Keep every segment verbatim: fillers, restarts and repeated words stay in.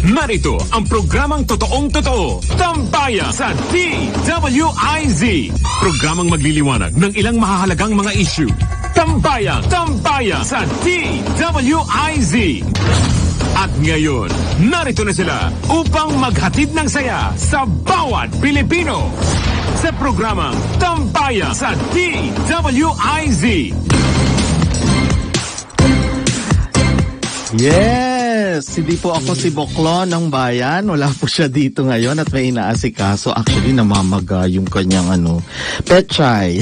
Narito ang programang totoong totoo, Tambayan sa D W I Z. Programang magliliwanag ng ilang mahahalagang mga issue. Tambayan, Tambayan sa D W I Z. At ngayon, narito na sila upang maghatid ng saya sa bawat Pilipino. Sa programang Tambayan sa D W I Z. Yes! Hindi po ako si Boklo ng bayan. Wala po siya dito ngayon at may inaasikaso. Actually, namamaga yung kanyang ano, pechay.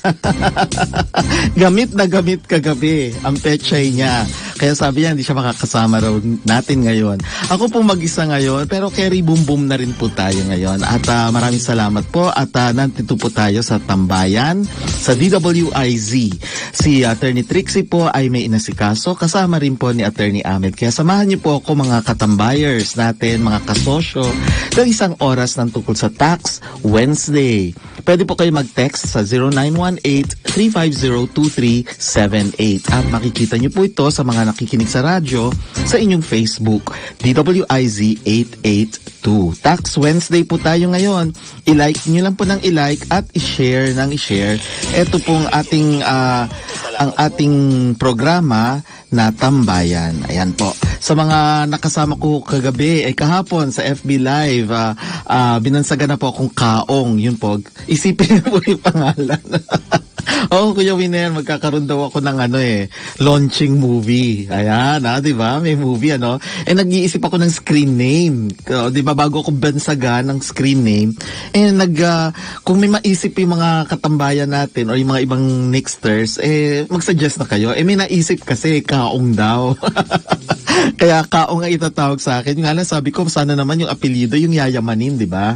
Gamit na gamit kagabi ang pechay niya. Kaya sabi niya, hindi siya makakasama raw natin ngayon. Ako po mag-isa ngayon, pero carry boom boom na rin po tayo ngayon. At uh, maraming salamat po. At uh, nandito po tayo sa Tambayan, sa D W I Z. Si Attorney Trixie po ay may inasikaso. Kasama rin po ni Attorney Ahmed. Kaya samahan niyo po ako mga katambayers natin, mga kasosyo, ng isang oras ng tungkol sa Tax Wednesday. Pwede po kayo mag-text sa zero nine one eight, three five zero, two three seven eight. At makikita niyo po ito sa mga nakikinig sa radyo sa inyong Facebook, D W I Z eight eight two. Tax Wednesday po tayo ngayon. I-like niyo lang po ng i-like at i-share ng i-share. Ito pong ating uh, ang ating programa na Tambayan. Ayan po. Sa mga nakasama ko kagabi, ay kahapon sa F B Live, uh, uh, binansagan na po akong Kaong. Yun po. Isipin niyo po yung pangalan. Oo, oh, Kuya Winer, magkakaroon daw ako ng ano eh, launching movie. Ayan, ah, di ba? May movie, ano? Eh, nag-iisip ako ng screen name. Uh, di ba, bago ako bansagan ng screen name, eh, nag, uh, kung may maisip yung mga katambayan natin o yung mga ibang nexters, eh, mag-suggest na kayo. Eh, may naisip kasi, Kaong daw. Kaya Kaong ang itatawag sa akin. Yung nga lang, sabi ko, sana naman yung apelyido, yung yayamanin, di ba?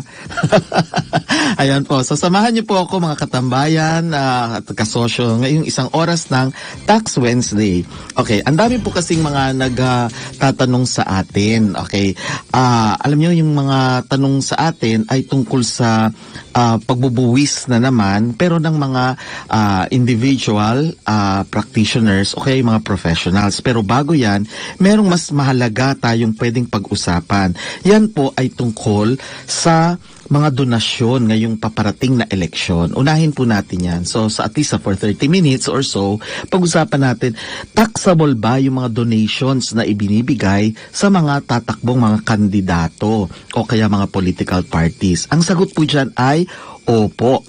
Ayan po. So, samahan niyo po ako, mga katambayan, uh, at kasosyo, ngayong isang oras ng Tax Wednesday. Okay, ang dami po kasing mga nagtatanong uh, sa atin. Okay, uh, alam niyo yung mga tanong sa atin ay tungkol sa uh, pagbubuwis na naman, pero ng mga uh, individual uh, practitioners, okay, mga professionals. Pero bago yan, merong mas mahalaga tayong pwedeng pag-usapan. Yan po ay tungkol sa mga donasyon ngayong paparating na eleksyon. Unahin po natin yan. So, sa at least for thirty minutes or so, pag-usapan natin, taxable ba yung mga donations na ibinibigay sa mga tatakbong mga kandidato o kaya mga political parties? Ang sagot po dyan ay, opo.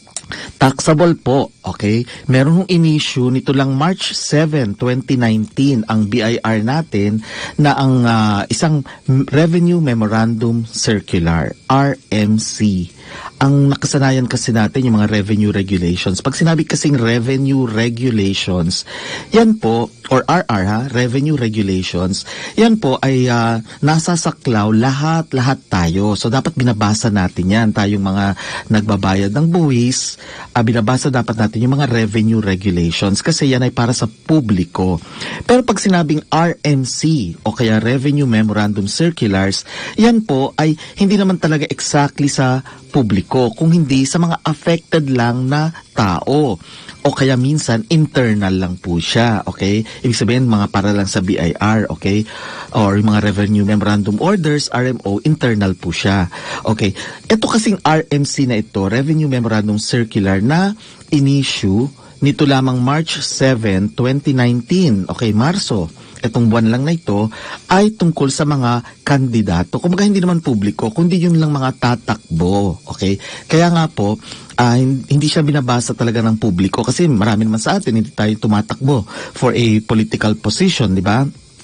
Taxable po, okay? Meron hong in-issue nito lang March seventh, twenty nineteen ang B I R natin na ang uh, isang Revenue Memorandum Circular, R M C. Ang nakasanayan kasi natin yung mga revenue regulations. Pag sinabi kasing revenue regulations, yan po, or R R ha, revenue regulations, yan po ay uh, nasasaklaw lahat-lahat tayo. So dapat binabasa natin yan. Tayong mga nagbabayad ng buwis, uh, binabasa dapat natin yung mga revenue regulations kasi yan ay para sa publiko. Pero pag sinabing R M C o kaya Revenue Memorandum Circulars, yan po ay hindi naman talaga exactly sa publiko, kung hindi sa mga affected lang na tao. O kaya minsan, internal lang po siya, okay? Ibig sabihin, mga para lang sa B I R, okay? Or yung mga Revenue Memorandum Orders, R M O, internal po siya. Okay. Ito kasing R M C na ito, Revenue Memorandum Circular, na in-issue nito lamang March seventh, twenty nineteen. Okay, Marso. Itong buwan lang na ito ay tungkol sa mga kandidato. Kumbaga hindi naman publiko, kundi yun lang mga tatakbo. Okay? Kaya nga po, uh, hindi siya binabasa talaga ng publiko kasi marami naman sa atin hindi tayo tumatakbo for a political position, di ba?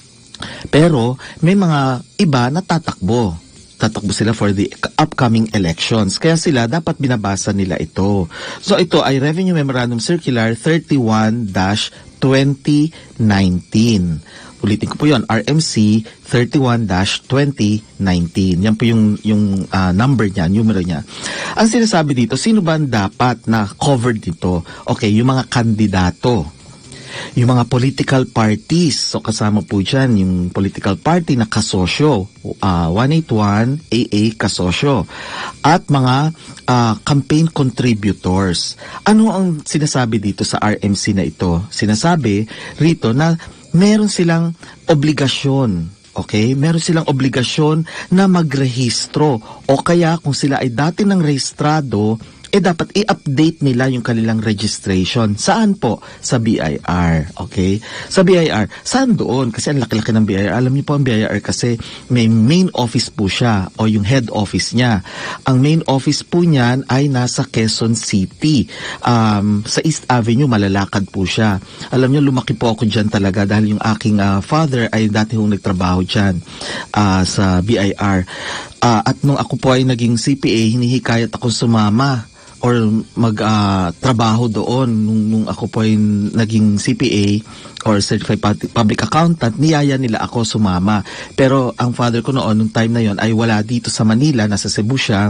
Pero may mga iba na tatakbo. Tatakbo sila for the upcoming elections. Kaya sila, dapat binabasa nila ito. So ito ay Revenue Memorandum Circular thirty-one dash twenty nineteen. Ulitin ko po yun, R M C thirty-one dash twenty nineteen. Yan po yung, yung uh, number niya, numero niya. Ang sinasabi dito, sino ba dapat na covered dito? Okay, yung mga kandidato. Yung mga political parties, so kasama po dyan yung political party na kasosyo, uh, one eighty-one A A kasosyo, at mga uh, campaign contributors. Ano ang sinasabi dito sa R M C na ito? Sinasabi rito na meron silang obligasyon Okay? Meron silang obligasyon na magrehistro. O kaya kung sila ay dati ng rehistrado, eh dapat i-update nila yung kanilang registration. Saan po? Sa B I R. Okay? Sa B I R. Saan doon? Kasi ang laki-laki ng B I R. Alam niyo po ang B I R kasi may main office po siya o yung head office niya. Ang main office po niyan ay nasa Quezon City. Um, sa East Avenue, malalakad po siya. Alam niyo, lumaki po ako dyan talaga dahil yung aking uh, father ay dati hong nagtrabaho dyan uh, sa B I R. Uh, at nung ako po ay naging C P A, hinihikayat ako sumama or mag-trabaho uh, doon nung, nung ako po ay naging C P A or Certified Public Accountant, niyaya nila ako sumama. Pero ang father ko noon, nung time na yon ay wala dito sa Manila, nasa Cebu siya.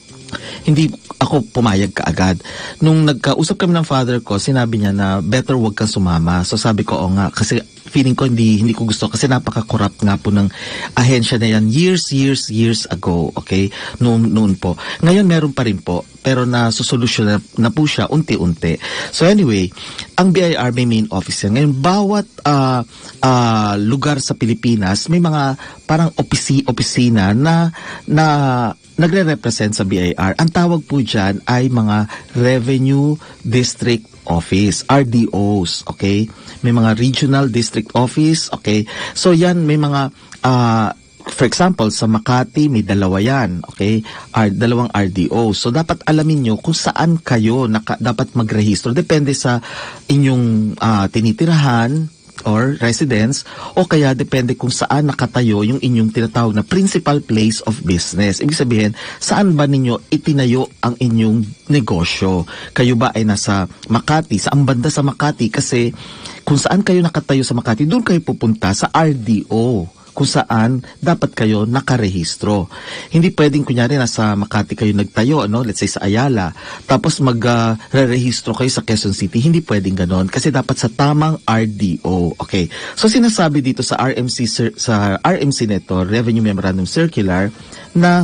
Hindi ako pumayag kaagad. Nung nagkausap kami ng father ko, sinabi niya na better wag kang sumama. So sabi ko, o nga, kasi feeling ko hindi hindi ko gusto kasi napaka-corrupt nga po ng ahensya na yan years, years, years ago. Okay? Noon, noon po. Ngayon meron pa rin po, pero nasusolusyon na, na po siya unti-unti. So anyway, ang B I R may main office yan. Ngayon, bawat uh, uh, lugar sa Pilipinas, may mga parang opisi, opisina na na nagre-represent sa B I R. Ang tawag po dyan ay mga Revenue District Office, R D Os, okay? May mga Regional District Office, okay? So yan, may mga, uh, for example, sa Makati, may dalawa yan, okay? R, dalawang R D O. So dapat alamin nyo kung saan kayo naka, dapat magrehistro. Depende sa inyong uh, tinitirahan, or residence, o kaya depende kung saan nakatayo yung inyong tinatawag na principal place of business. Ibig sabihin, saan ba ninyo itinayo ang inyong negosyo? Kayo ba ay nasa Makati? Saan banda sa Makati? Kasi kung saan kayo nakatayo sa Makati, doon kayo pupunta sa R D O, kung saan dapat kayo nakarehistro. Hindi pwedeng kunyari nasa Makati kayo nagtayo, ano, let's say sa Ayala, tapos mag-rehistro uh, kayo sa Quezon City. Hindi pwedeng ganon kasi dapat sa tamang R D O. Okay. So sinasabi dito sa R M C sa R M C neto, Revenue Memorandum Circular, na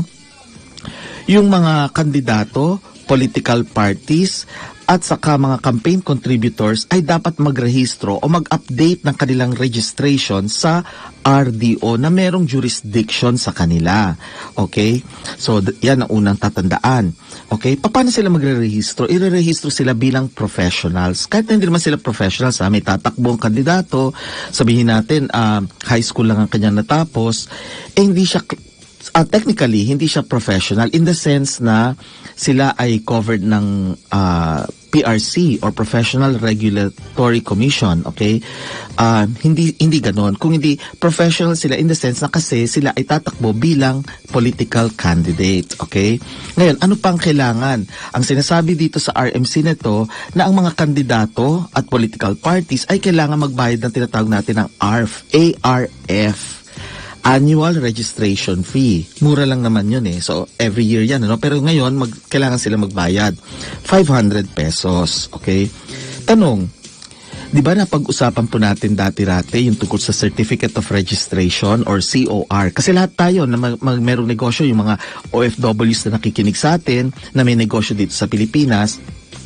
yung mga kandidato, political parties, at saka mga campaign contributors ay dapat magrehistro o mag-update ng kanilang registration sa R D O na merong jurisdiction sa kanila. Okay? So, d- yan ang unang tatandaan. Okay? Paano sila magre-rehistro? I-rehistro sila bilang professionals. Kahit na hindi naman sila professionals, ha? May tatakbong kandidato, sabihin natin, uh, high school lang ang kanyang natapos, eh hindi siya... Uh, technically, hindi siya professional in the sense na sila ay covered ng uh, P R C or Professional Regulatory Commission, okay? Uh, hindi hindi ganoon. Kung hindi professional sila in the sense na kasi sila ay tatakbo bilang political candidate, okay? Ngayon, ano pang kailangan? Ang sinasabi dito sa R M C nito na ang mga kandidato at political parties ay kailangan magbayad ng tinatawag natin ng A R F, A R F. Annual registration fee. Mura lang naman yun eh. So, every year yan, ano? Pero ngayon, mag, kailangan sila magbayad. five hundred pesos. Okay? Tanong, di ba napag-usapan po natin dati-rati yung tungkol sa Certificate of Registration or C O R? Kasi lahat tayo na mag, mag, merong negosyo, yung mga O F Ws na nakikinig sa atin, na may negosyo dito sa Pilipinas,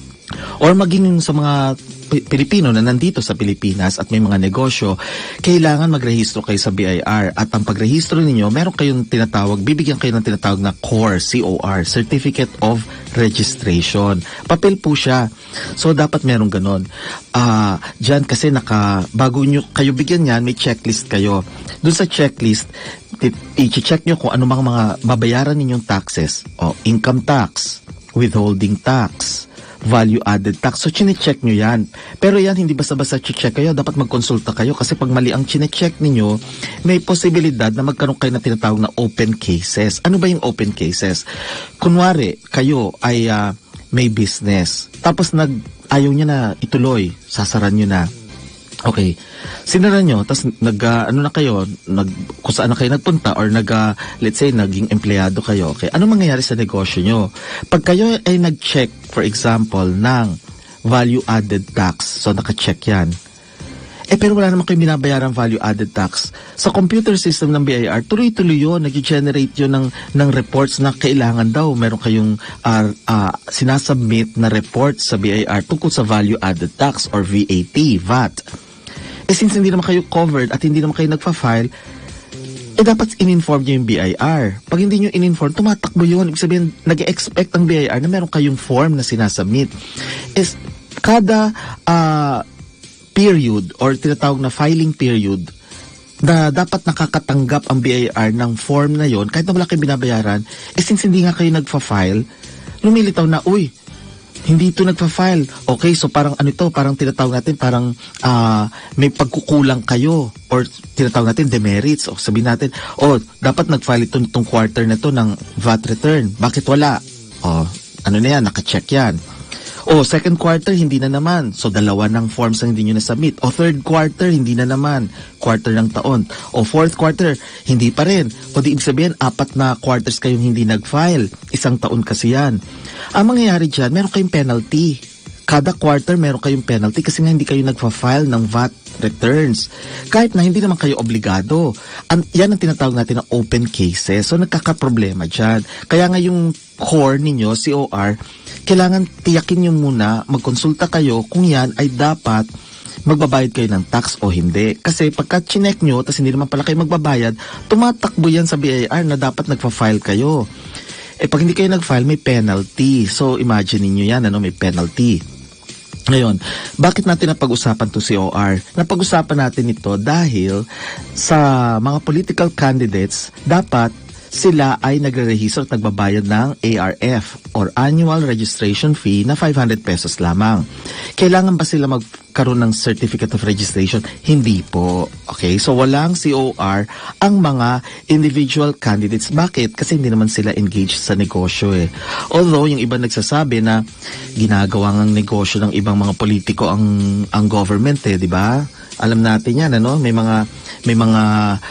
or maging sa mga Pilipino na nandito sa Pilipinas at may mga negosyo, kailangan magrehistro kayo sa B I R. At ang pagrehistro ninyo, meron kayong tinatawag, bibigyan kayo ng tinatawag na C O R, C O R, Certificate of Registration. Papel po siya. So, dapat meron ganon. Uh, Diyan kasi naka, bago nyo kayo bigyan yan, may checklist kayo. Doon sa checklist, i-check nyo kung ano mga, mga babayaran ninyong taxes. O, income tax, withholding tax, value-added tax. So, chine-check nyo yan. Pero yan, hindi basta-basta check kayo. Dapat magkonsulta kayo kasi pag mali ang chine-check ninyo, may posibilidad na magkaroon kayo na tinatawag na open cases. Ano ba yung open cases? Kunwari, kayo ay uh, may business. Tapos, nag, ayaw nyo na ituloy. Sasaran nyo na. Okay. Sinara nyo, tapos nag, uh, ano na kayo, nag, kung saan na kayo nagpunta or nag, uh, let's say, naging empleyado kayo. Okay. Ano mangyayari sa negosyo nyo? Pag kayo ay nag-check, for example, ng value-added tax, so naka-check yan, eh pero wala naman kayong binabayarang value-added tax. Sa computer system ng B I R, tuloy-tuloy yun, nag-generate yun ng, ng reports na kailangan daw. Meron kayong uh, uh, sinasubmit na report sa B I R tungkol sa value-added tax or V A T, V A T. Eh since hindi naman kayo covered at hindi naman kayo nagpa-file, eh dapat in-inform nyo yung B I R. Pag hindi nyo in-inform, tumatakbo yun. Ibig sabihin, nag-expect ang B I R na meron kayong form na sinasubmit. Is, kada uh, period or tinatawag na filing period, na dapat nakakatanggap ang B I R ng form na yon, kahit na wala kayong binabayaran, eh since hindi nga kayo nagfa-file, lumilitaw na, uy, hindi ito nagpa-file. Okay, so parang ano ito, parang tinatawag natin, parang uh, may pagkukulang kayo or tinatawag natin demerits. O sabihin natin, oh, dapat nag-file ito itong quarter na ito ng V A T return. Bakit wala? O, ano na yan, naka-check yan. O, second quarter, hindi na naman. So, dalawa ng forms ang hindi nyo na-submit. O, third quarter, hindi na naman. Quarter ng taon. O, fourth quarter, hindi pa rin. O, di ibig sabihin, apat na quarters kayong hindi nag-file. Isang taon kasi yan. Ang mangyayari dyan, meron kayong penalty. Kada quarter, meron kayong penalty kasi nga hindi kayo nagfa-file ng V A T returns. Kahit na hindi naman kayo obligado. An yan ang tinatawag natin na open cases. So, nagkakaproblema dyan. Kaya nga yung core ninyo, C O R, kailangan tiyakin nyo muna, magkonsulta kayo kung yan ay dapat magbabayad kayo ng tax o hindi. Kasi pagka chinek nyo, tas hindi naman pala kayo magbabayad, tumatakbo yan sa B I R na dapat nagfa-file kayo. Eh pag hindi kayo nag-file, may penalty. So imagine niyo yan, ano, may penalty. Ngayon, bakit natin napag-usapan to C O R? Napag-usapan natin ito dahil sa mga political candidates, dapat sila ay nagre-register at nagbabayad ng A R F or Annual Registration Fee na five hundred pesos lamang. Kailangan ba sila magkaroon ng Certificate of Registration? Hindi po. Okay? So, walang C O R ang mga individual candidates. Bakit? Kasi hindi naman sila engaged sa negosyo eh. Although, yung iba nagsasabi na ginagawa ng negosyo ng ibang mga politiko ang, ang government eh, di ba? Alam natin yan, ano? May mga, may mga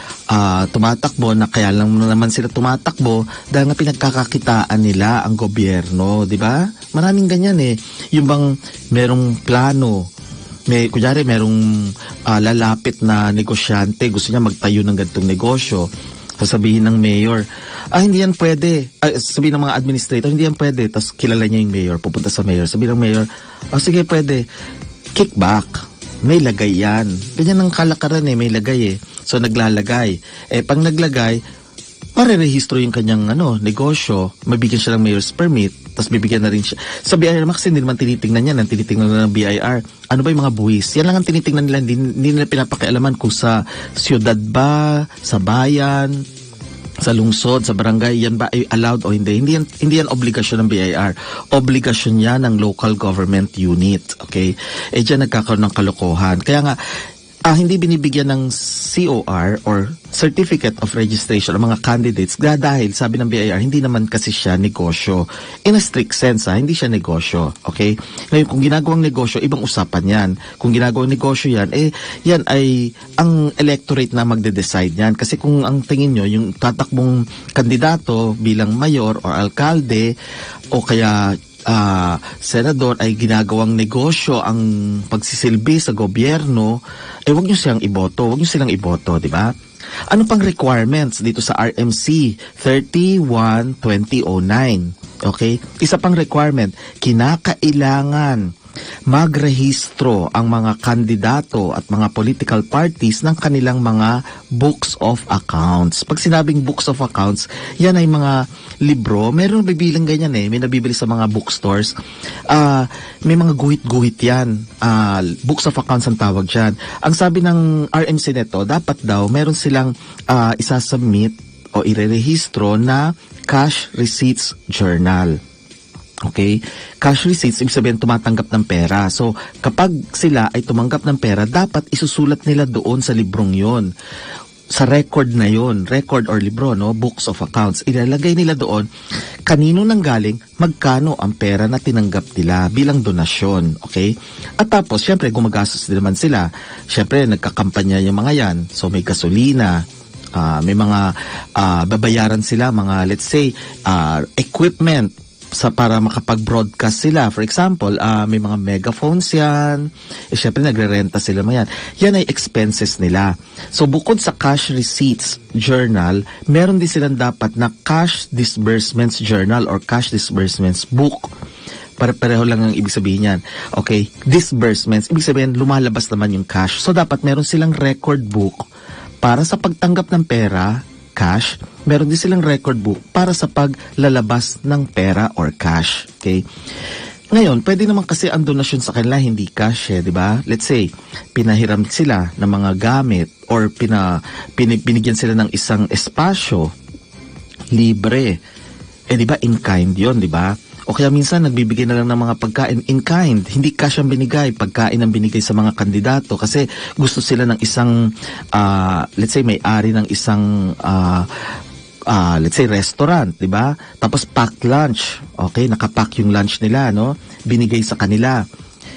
uh, tumatakbo na kaya lang naman sila tumatakbo dahil nga pinagkakakitaan nila ang gobyerno, di ba? Maraming ganyan eh. Yung bang merong plano, may, kunyari merong uh, lalapit na negosyante, gusto niya magtayo ng ganitong negosyo, sasabihin ng mayor, ah, hindi yan pwede. Ah, sabihin ng mga administrator, hindi yan pwede. Tapos kilala niya yung mayor, pupunta sa mayor. Sabihin ng mayor, ah, sige, pwede. Kickback. May lagay yan. Ganyan ang kalakaran eh, may lagay eh. So, naglalagay. Eh, pag naglagay, marerehistro yung kanyang ano, negosyo, mabigyan siya ng mayor's permit, tapos bibigyan na rin siya. Sa B I R naman kasi hindi naman tinitingnan yan, ang tinitingnan na ng B I R. Ano ba yung mga buwis? Yan lang ang tinitingnan nila, hindi, hindi nila pinapakialaman kung sa siyudad ba, sa bayan, sa lungsod, sa barangay, yan ba ay allowed o hindi? Hindi yan, hindi yan obligasyon ng B I R. Obligasyon yan ng local government unit. Okay? Eh dyan nagkakaroon ng kalokohan. Kaya nga, ah, hindi binibigyan ng C O R or Certificate of Registration ang mga candidates dahil sabi ng B I R, hindi naman kasi siya negosyo. In a strict sense, ha, hindi siya negosyo. Okay? Ngayon, kung ginagawang negosyo, ibang usapan yan. Kung ginagawang negosyo yan, eh, yan ay ang electorate na magde-decide yan. Kasi kung ang tingin nyo, yung tatakbong kandidato bilang mayor or alkalde o kaya Uh, senador ay ginagawang negosyo ang pagsisilbi sa gobyerno, eh wag nyo silang iboto, wag nyo silang iboto, di ba? Ano pang requirements dito sa R M C thirty-one twenty oh nine? Okay? Isa pang requirement, kinakailangan magrehistro ang mga kandidato at mga political parties ng kanilang mga books of accounts. Pag sinabing books of accounts, yan ay mga libro. Meron bibilang ganyan eh. May nabibili sa mga bookstores. Uh, may mga guhit-guhit yan. Uh, books of accounts ang tawag dyan. Ang sabi ng R M C neto, dapat daw meron silang uh, isasubmit o irerehistro na cash receipts journal. Okay? Cash receipts, ibig sabihin tumatanggap ng pera. So, kapag sila ay tumanggap ng pera, dapat isusulat nila doon sa librong yon. Sa record na yon, record or libro, no? Books of accounts. Ilalagay nila doon, kanino nang galing, magkano ang pera na tinanggap nila bilang donasyon. Okay? At tapos, syempre, gumagastos din naman sila. Syempre, nagkakampanya yung mga yan. So, may gasolina, uh, may mga uh, babayaran sila, mga, let's say, uh, equipment, sa para makapag-broadcast sila. For example, uh, may mga megaphones yan. Eh, syempre, nagre-renta sila mga yan. Yan ay expenses nila. So, bukod sa cash receipts journal, meron din silang dapat na cash disbursements journal or cash disbursements book. Pare-pareho lang ang ibig sabihin yan. Okay? Disbursements. Ibig sabihin, lumalabas naman yung cash. So, dapat meron silang record book para sa pagtanggap ng pera, cash, meron din silang record book para sa paglalabas ng pera or cash. Okay? Ngayon, pwede naman kasi ang donasyon sa kanila hindi cash eh, di ba? Let's say, pinahiram sila ng mga gamit or pina, pin, binigyan sila ng isang espasyo, libre. Eh, di ba, in kind yon, di ba? O kaya minsan, nagbibigay na lang ng mga pagkain in kind. Hindi cash ang binigay, pagkain ang binigay sa mga kandidato kasi gusto sila ng isang, uh, let's say, may-ari ng isang uh, Uh, let's say restaurant, di ba? Tapos packed lunch. Okay, nakapack yung lunch nila, no? Binigay sa kanila.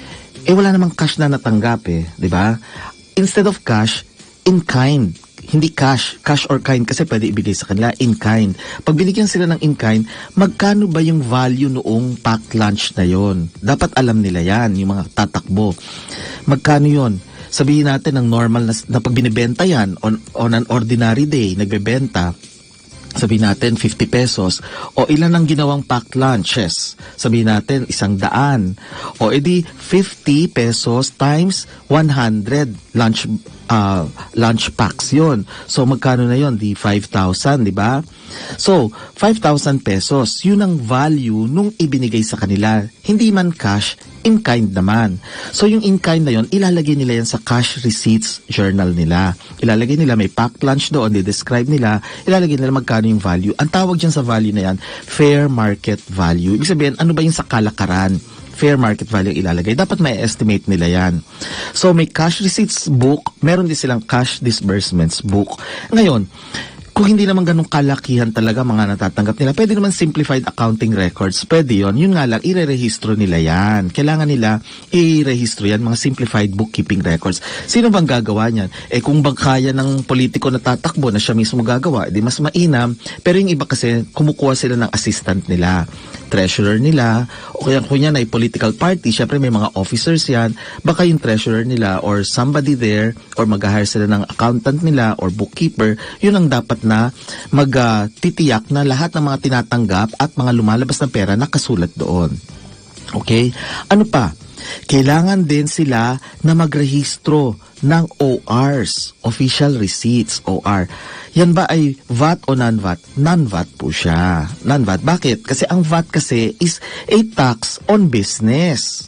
Eh wala namang cash na natanggap eh, di ba? Instead of cash, in kind. Hindi cash, cash or kind kasi pwede ibigay sa kanila in kind. Pag binigyan sila ng in kind, magkano ba yung value noong packed lunch na yon? Dapat alam nila yan, yung mga tatakbo. Magkano yon? Sabihin natin ng normal na, na pag binibenta yan on, on an ordinary day, nagbebenta, sabihin natin fifty pesos o ilan ang ginawang packed lunches, sabihin natin isang daan o edi fifty pesos times one hundred lunch uh, lunch packs yon. So magkano na yon? Di five thousand, di ba? So five thousand pesos yun ang value nung ibinigay sa kanila, hindi man cash, in kind naman. So yung in kind na yon, ilalagay nila yan sa cash receipts journal nila. Ilalagay nila, may packed lunch doon, di-describe nila, ilalagay nila magkano yung value. Ang tawag dyan sa value na yan, fair market value. Ibig sabihin, ano ba yung sa kalakaran? Fair market value ilalagay. Dapat may estimate nila yan. So may cash receipts book, meron din silang cash disbursements book. Ngayon, kung hindi naman ganun kalakihan talaga mga natatanggap nila, pwede naman simplified accounting records. Pwede yon. Yun nga lang, ire-rehistro nila yan. Kailangan nila i-rehistro yan, mga simplified bookkeeping records. Sino bang gagawa niyan? Eh kung bang kaya ng politiko na tatakbo na siya mismo gagawa, di mas mainam. Pero yung iba kasi, kumukuha sila ng assistant nila, treasurer nila, o kaya kung yan ay political party, syempre may mga officers yan, baka yung treasurer nila or somebody there, or mag-hire sila ng accountant nila or bookkeeper, yun ang dapat na magtitiyak uh, na lahat ng mga tinatanggap at mga lumalabas na pera nakasulat doon. Okay? Ano pa? Kailangan din sila na magrehistro ng O Rs, Official Receipts, O R. Yan ba ay V A T o non-V A T? Non-V A T po siya. Non-V A T. Bakit? Kasi ang V A T kasi is a tax on business.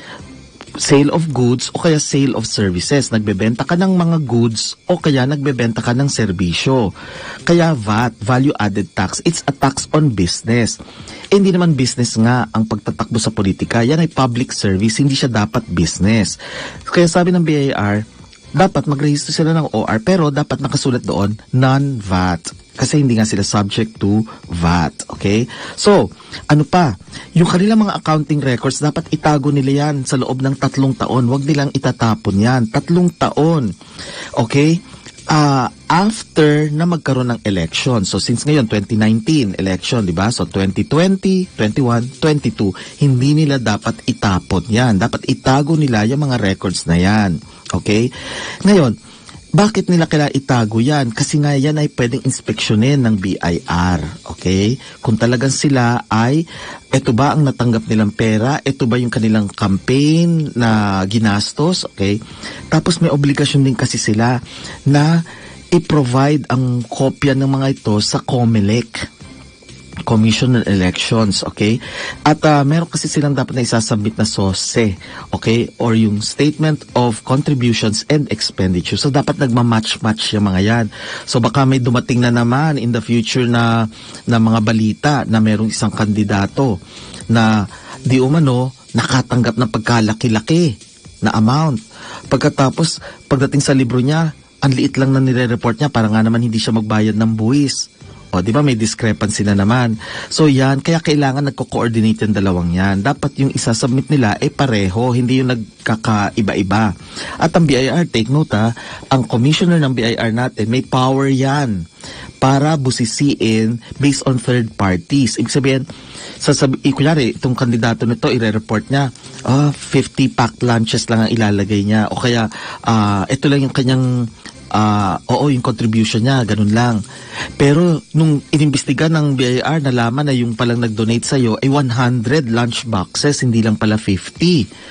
Sale of goods o kaya sale of services. Nagbebenta ka ng mga goods o kaya nagbebenta ka ng serbisyo. Kaya V A T, Value Added Tax, it's a tax on business. Eh, hindi naman business nga ang pagtatakbo sa politika. Yan ay public service, hindi siya dapat business. Kaya sabi ng B I R, dapat magrehistro sila ng O R pero dapat nakasulat doon non-V A T. Kasi hindi nga sila subject to V A T. Okay? So, ano pa? Yung kanilang mga accounting records, dapat itago nila yan sa loob ng tatlong taon. Huwag nilang itatapon yan. Tatlong taon. Okay? Uh, after na magkaroon ng election. So, since ngayon, twenty nineteen election, di ba? So, twenty twenty, twenty-one, twenty-two, hindi nila dapat itapon yan. Dapat itago nila yung mga records na yan. Okay? Ngayon, bakit nila kailangan itago yan? Kasi nga yan ay pwedeng inspeksyonin ng B I R. Okay? Kung talagang sila ay, eto ba ang natanggap nilang pera? Eto ba yung kanilang campaign na ginastos? Okay? Tapos may obligasyon din kasi sila na i-provide ang kopya ng mga ito sa COMELEC, Commission on Elections, okay? At uh, meron kasi silang dapat na isasubmit na S O S E, okay? Or yung Statement of Contributions and Expenditure. So, dapat nagmamatch-match yung mga yan. So, baka may dumating na naman in the future na, na mga balita na merong isang kandidato na di umano nakatanggap ng pagkalaki-laki na amount. Pagkatapos, pagdating sa libro niya, ang liit lang na nire-report niya, para nga naman hindi siya magbayad ng buwis. O, di ba may discrepancy na naman. So yan, kaya kailangan nagko-coordinate yung dalawang yan. Dapat yung isa-submit nila ay pareho, hindi yung nagkakaiba-iba. At ang B I R, take note ha, ang commissioner ng B I R natin, may power yan para busisiin based on third parties. Ibig sabihin, sasabi, eh, kunyari, itong kandidato nito, ire-report niya, oh, fifty packed lunches lang ang ilalagay niya. O kaya, uh, ito lang yung kanyang Uh, oo, yung contribution niya, ganun lang. Pero nung inimbestiga ng B I R, nalaman na yung palang nag-donate sa'yo ay one hundred lunch boxes, hindi lang pala fifty.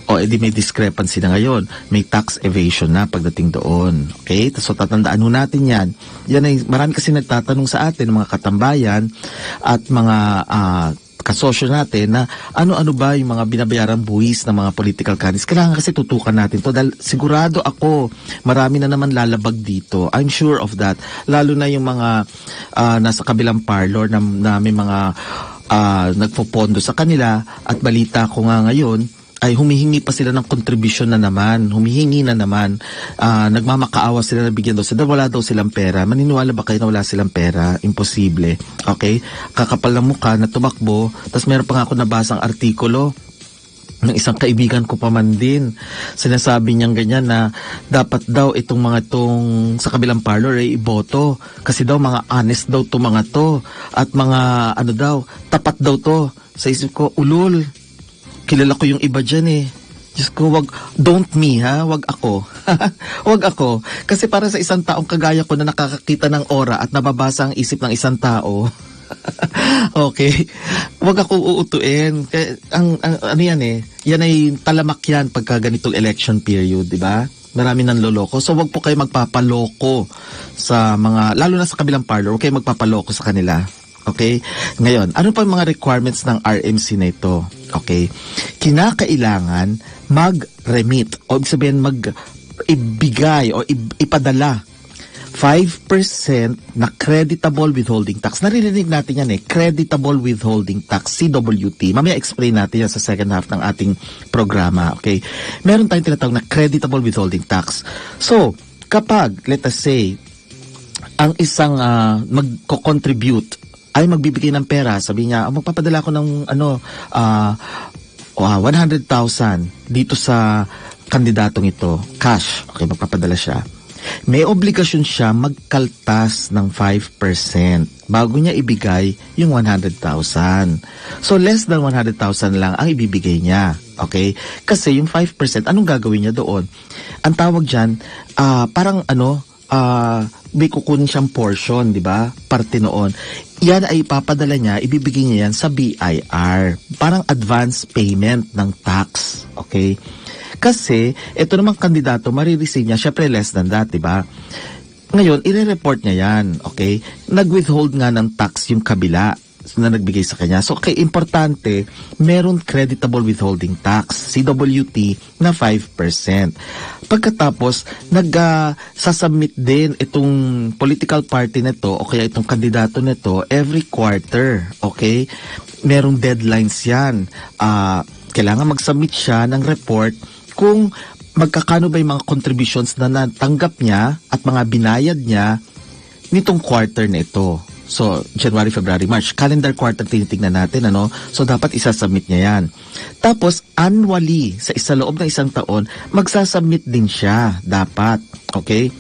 O edi may discrepancy na ngayon. May tax evasion na pagdating doon. Okay? So tatandaan ho natin yan. Yan ay marami kasi nagtatanong sa atin, mga katambayan at mga uh, kasosyo natin na ano-ano ba yung mga binabayarang buwis ng mga political candidates. Kailangan kasi tutukan natin to dahil sigurado ako marami na naman lalabag dito. I'm sure of that. Lalo na yung mga uh, nasa kabilang parlor na, na may mga uh, nagpopondo sa kanila at balita ko nga ngayon ay humihingi pa sila ng contribution na naman, humihingi na naman, uh, nagmamakaawa sila na bigyan daw sila, wala daw silang pera. Maniniwala ba kayo na wala silang pera? Imposible. Okay? Kakapal ng mukha na tumakbo, tapos meron pa nga ako nabasang artikulo ng isang kaibigan ko pa man din. Sinasabi niyang ganyan na dapat daw itong mga itong sa kabilang parlor ay iboto. Kasi daw mga honest daw to mga to. At mga ano daw, tapat daw to. Sa isip ko, ulol. Kilala ko yung iba dyan eh. Diyos ko, wag, don't me ha, wag ako. Wag ako. Kasi para sa isang taong kagaya ko na nakakakita ng aura at nababasa ang isip ng isang tao, okay, wag ako uutuin. Ang, ang, ano yan eh, yan ay talamak yan pagka ganitong election period, di ba? Marami nang loloko. So wag po kayo magpapaloko sa mga, lalo na sa kabilang parlor, huwag kayo magpapaloko sa kanila. Okay? Ngayon, ano pa yung mga requirements ng R M C na ito? Okay? Kinakailangan mag-remit o ibig sabihin mag-ibigay o ipadala five percent na creditable withholding tax. Naririnig natin yan eh, creditable withholding tax, C W T. Mamaya explain natin yan sa second half ng ating programa. Okay? Meron tayong tinatawag na creditable withholding tax. So, kapag, let us say, ang isang uh, mag-contribute ay magbibigay ng pera, sabi niya, oh, magpapadala ko ng ano, uh, uh, one hundred thousand dito sa kandidatong ito, cash. Okay, magpapadala siya. May obligasyon siya magkaltas ng five percent bago niya ibigay yung one hundred thousand. So, less than one hundred thousand lang ang ibibigay niya. Okay? Kasi yung five percent, anong gagawin niya doon? Ang tawag dyan, uh, parang ano, uh, may kukunin siyang portion, di ba? Parte noon. Yan ay ipapadala niya, ibibigay niya yan sa B I R. Parang advance payment ng tax. Okay? Kasi, ito namang kandidato, marireceive niya, syempre less than that, diba? Ngayon, i-report niya yan. Okay? Nag-withhold nga ng tax yung kabila na nagbigay sa kanya. So, okay, importante, meron creditable withholding tax, C W T, na five percent. Pagkatapos, nag-sasubmit uh, din itong political party nito o kaya itong kandidato nito every quarter. Okay? Merong deadlines yan. Uh, kailangan mag-submit siya ng report kung magkakano ba yung mga contributions na natanggap niya at mga binayad niya nitong quarter na ito. So, January, February, March. Calendar quarter tinitignan natin, ano? So, dapat isasubmit niya yan. Tapos, annually, sa isa loob ng isang taon, magsasubmit din siya. Dapat. Okay?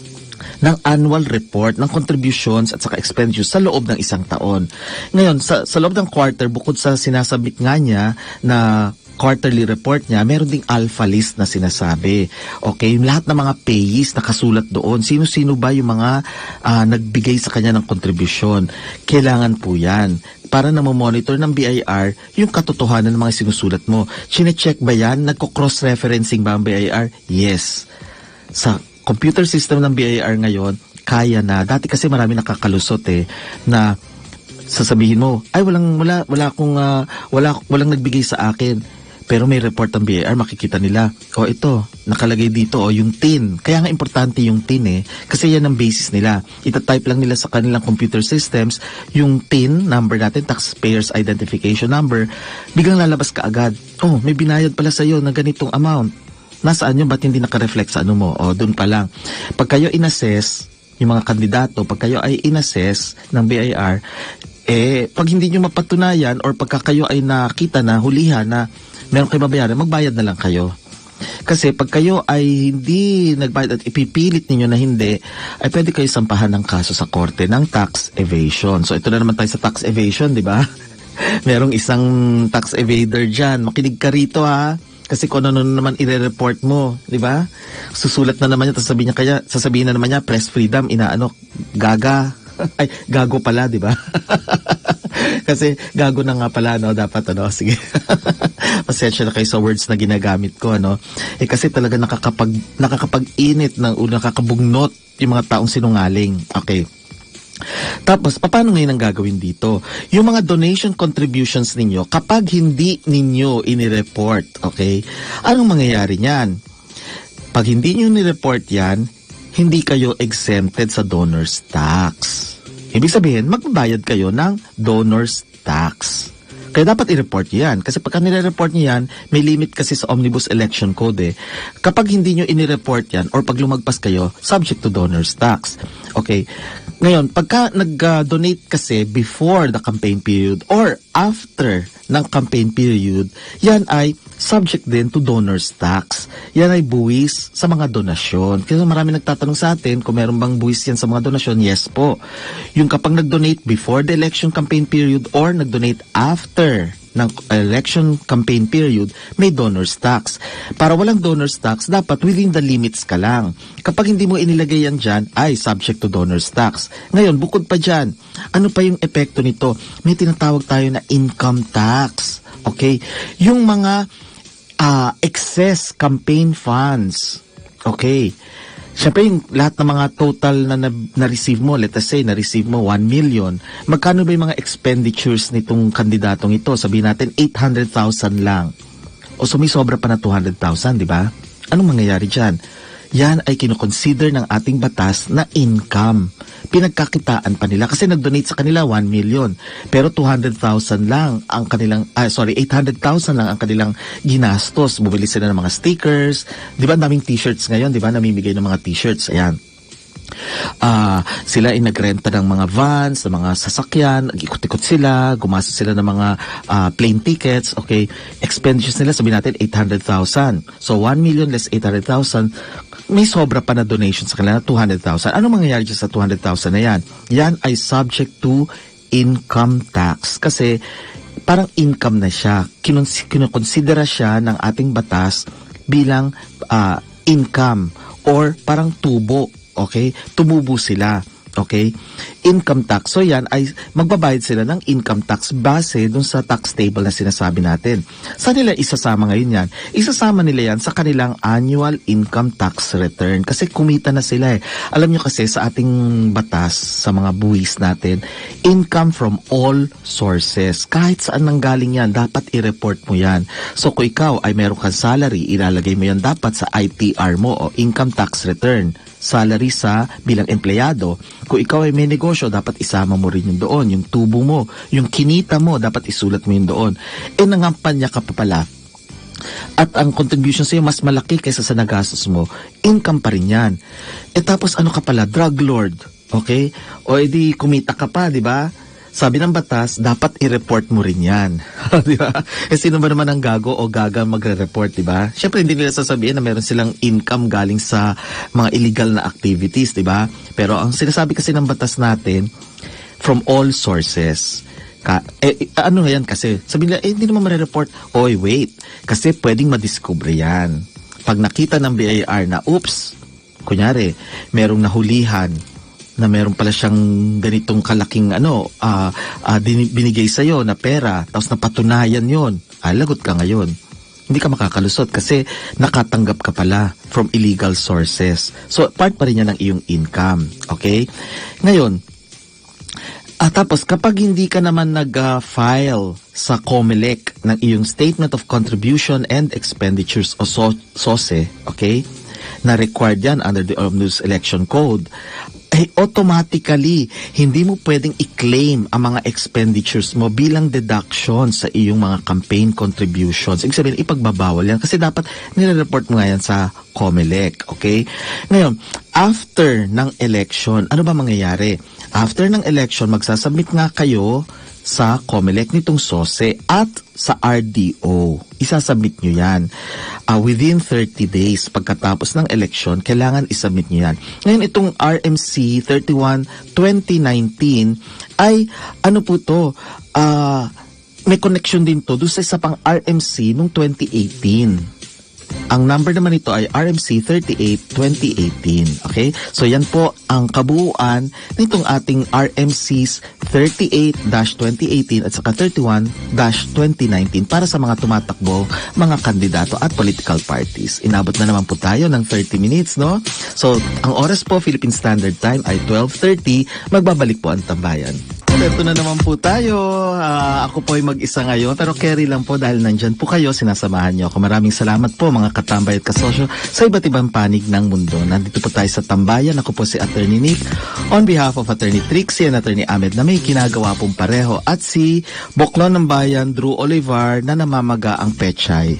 Ng annual report, ng contributions at saka expenditures sa loob ng isang taon. Ngayon, sa, sa loob ng quarter, bukod sa sinasubmit nga niya na quarterly report niya, meron ding alpha list na sinasabi. Okay, yung lahat ng mga payees nakasulat doon. Sino-sino ba yung mga uh, nagbigay sa kanya ng kontribusyon? Kailangan po yan. Para na monitor ng B I R yung katotohanan ng mga sinusulat mo. Chine-check ba yan? Nagko-cross-referencing ba ang B I R? Yes. Sa computer system ng B I R ngayon, kaya na. Dati kasi marami nakakalusot eh, na sasabihin mo, ay walang wala wala akong uh, wala walang nagbigay sa akin. Pero may report ng B I R, makikita nila, o oh, ito, nakalagay dito, o oh, yung T I N. Kaya nga importante yung T I N eh, kasi yan ang basis nila. Itatype lang nila sa kanilang computer systems, yung T I N, number natin, Taxpayers Identification Number, biglang lalabas ka agad. Oh, may binayad pala sa'yo na ganitong amount. Nasaan yun? Ba't hindi nakareflect sa ano mo? O, oh, dun pa lang. Pag kayo inassess, yung mga kandidato, pag kayo ay inassess ng B I R, eh, pag hindi nyo mapatunayan or pagka kayo ay nakita na, hulihan na, meron kayo babayaran, magbayad na lang kayo. Kasi pag kayo ay hindi nagbayad at ipipilit ninyo na hindi, ay pwede kayo sampahan ng kaso sa korte ng tax evasion. So ito na naman tayo sa tax evasion, di ba? Merong isang tax evader dyan. Makinig ka rito ha. Kasi kung ano naman i-report mo, di ba? Susulat na naman niya, tapos sabihin niya kaya, sasabihin na naman niya, press freedom, inaano, gaga. Ay, gago pala, di ba? Kasi gago na nga pala, no? Dapat, ano, sige. pasensya na kayo sa words na ginagamit ko, ano? Eh kasi talaga nakakapag, nakakapag-init ng ulo, nakakabugnot yung mga taong sinungaling. Okay. Tapos, paano ngayon ang gagawin dito? Yung mga donation contributions ninyo, kapag hindi ninyo inireport, okay, anong mangyayari niyan? Pag hindi nyo inireport yan, hindi kayo exempted sa donor's tax. Ibig sabihin, magbabayad kayo ng donor's tax. Kaya dapat i-report nyo yan. Kasi pagka nire-report nyo yan, may limit kasi sa Omnibus Election Code eh. Kapag hindi nyo inireport yan, or pag lumagpas kayo, subject to donor's tax. Okay. Ngayon, pagka nag-donate kasi before the campaign period or after ng campaign period, yan ay subject din to donor's tax. Yan ay buwis sa mga donasyon. Kasi marami nagtatanong sa atin kung meron bang buwis yan sa mga donasyon. Yes po. Yung kapag nag-donate before the election campaign period or nag-donate after ng election campaign period, may donor's tax. Para walang donor's tax, dapat within the limits ka lang. Kapag hindi mo inilagay yan dyan, ay subject to donor's tax. Ngayon, bukod pa dyan, ano pa yung epekto nito? May tinatawag tayo na income tax. Okay? Yung mga uh, excess campaign funds. Okay? Siyempre, yung lahat ng mga total na na-receive mo, let us say, na-receive mo one million, magkano ba yung mga expenditures nitong kandidatong ito? Sabihin natin, eight hundred thousand lang. O so may sobra pa na two hundred thousand, di ba? Anong mangyayari dyan? Yan ay kinoconsider ng ating batas na income. Pinagkakitaan pa nila kasi nag-donate sa kanila one million. Pero two hundred thousand lang ang kanilang, ah, sorry, eight hundred thousand lang ang kanilang ginastos. Bumili sila ng mga stickers. Di ba, daming t-shirts ngayon, di ba? Namimigay ng mga t-shirts. Ayan. Uh, sila ay nagrenta ng mga vans, ng mga sasakyan, ikot-ikot sila, gumastos sila ng mga uh, plane tickets, okay, expenditures nila, sabihin natin eight hundred thousand. So one million less eight hundred thousand, may sobra pa na donation sa kanila na two hundred thousand. Ano mangyayari dyan sa two hundred thousand na yan? Yan ay subject to income tax kasi parang income na siya. Kinokonsidera siya ng ating batas bilang uh, income or parang tubo. Okay? Tumubo sila. Okay? Income tax. So yan ay magbabayad sila ng income tax base dun sa tax table na sinasabi natin. Saan nila isasama ngayon yan? Isasama nila yan sa kanilang annual income tax return. Kasi kumita na sila eh. Alam nyo kasi sa ating batas, sa mga buwis natin, income from all sources. Kahit saan nanggaling yan, dapat i-report mo yan. So kung ikaw ay meron kang salary, ilalagay mo yan dapat sa I T R mo o income tax return. Salary sa bilang empleyado. Kung ikaw ay may negosyo, dapat isama mo rin yung doon. Yung tubo mo, yung kinita mo, dapat isulat mo yung doon. E nangampanya ka pa pala. At ang contribution sa'yo mas malaki kaysa sa nagastos mo. Income pa rin yan. E tapos ano ka pala? Drug lord. Okay? O edi kumita ka pa, di ba? Sabi ng batas, dapat i-report mo rin yan. Di ba? Eh sino ba naman ang gago o gaga magre-report, di ba? Siyempre hindi nila sasabihin na meron silang income galing sa mga illegal na activities, di ba? Pero ang sinasabi kasi ng batas natin, from all sources. Ka eh, ano yan kasi? Sabi nila, eh hindi naman mare-report. Oy, wait. Kasi pwedeng madiscover yan. Pag nakita ng B I R na, oops, kunyari, merong nahulihan, na meron pala siyang ganitong kalaking ano, uh, uh, binigay sa'yo na pera, tapos napatunayan yon, ah, lagot ka ngayon. Hindi ka makakalusot kasi nakatanggap ka pala from illegal sources. So, part pa rin yan ng iyong income. Okay? Ngayon, ah, tapos kapag hindi ka naman nag-file sa COMELEC ng iyong Statement of Contribution and Expenditures o S O S E, okay, na required yan under the Omnibus Election Code, ay automatically, hindi mo pwedeng i-claim ang mga expenditures mo bilang deduction sa iyong mga campaign contributions. Ibig sabihin, ipagbabawal yan kasi dapat nire-report mo nga yan sa COMELEC, okay? Ngayon, after ng election, ano ba mangyayari? After ng election, magsasubmit nga kayo sa COMELEC nitong S O S E at sa R D O. Isasubmit nyo yan. Uh, within thirty days, pagkatapos ng election, kailangan isubmit nyo yan. Ngayon, itong R M C thirty-one twenty nineteen ay, ano po to, uh, may connection din to doon sa isa pang R M C noong twenty eighteen. Ang number naman nito ay R M C thirty-eight twenty eighteen. Okay? So yan po ang kabuuan nitong ating R M Cs thirty-eight twenty eighteen at saka thirty-one twenty nineteen para sa mga tumatakbo, mga kandidato at political parties. Inabot na naman po tayo ng thirty minutes, no? So, ang oras po, Philippine Standard Time ay twelve thirty. Magbabalik po ang tambayan. Ito na naman po tayo. Uh, ako po ay mag-isa ngayon, pero carry lang po dahil nandyan po kayo, sinasamahan niyo ako. Maraming salamat po mga katambay at kasosyo sa iba't ibang panig ng mundo. Nandito po tayo sa tambayan. Ako po si Attorney Nick. On behalf of Attorney Trixie and Attorney Ahmed na may kinagawa pong pareho. At si Boklon ng Bayan, Drew Olivar, na namamaga ang pechay.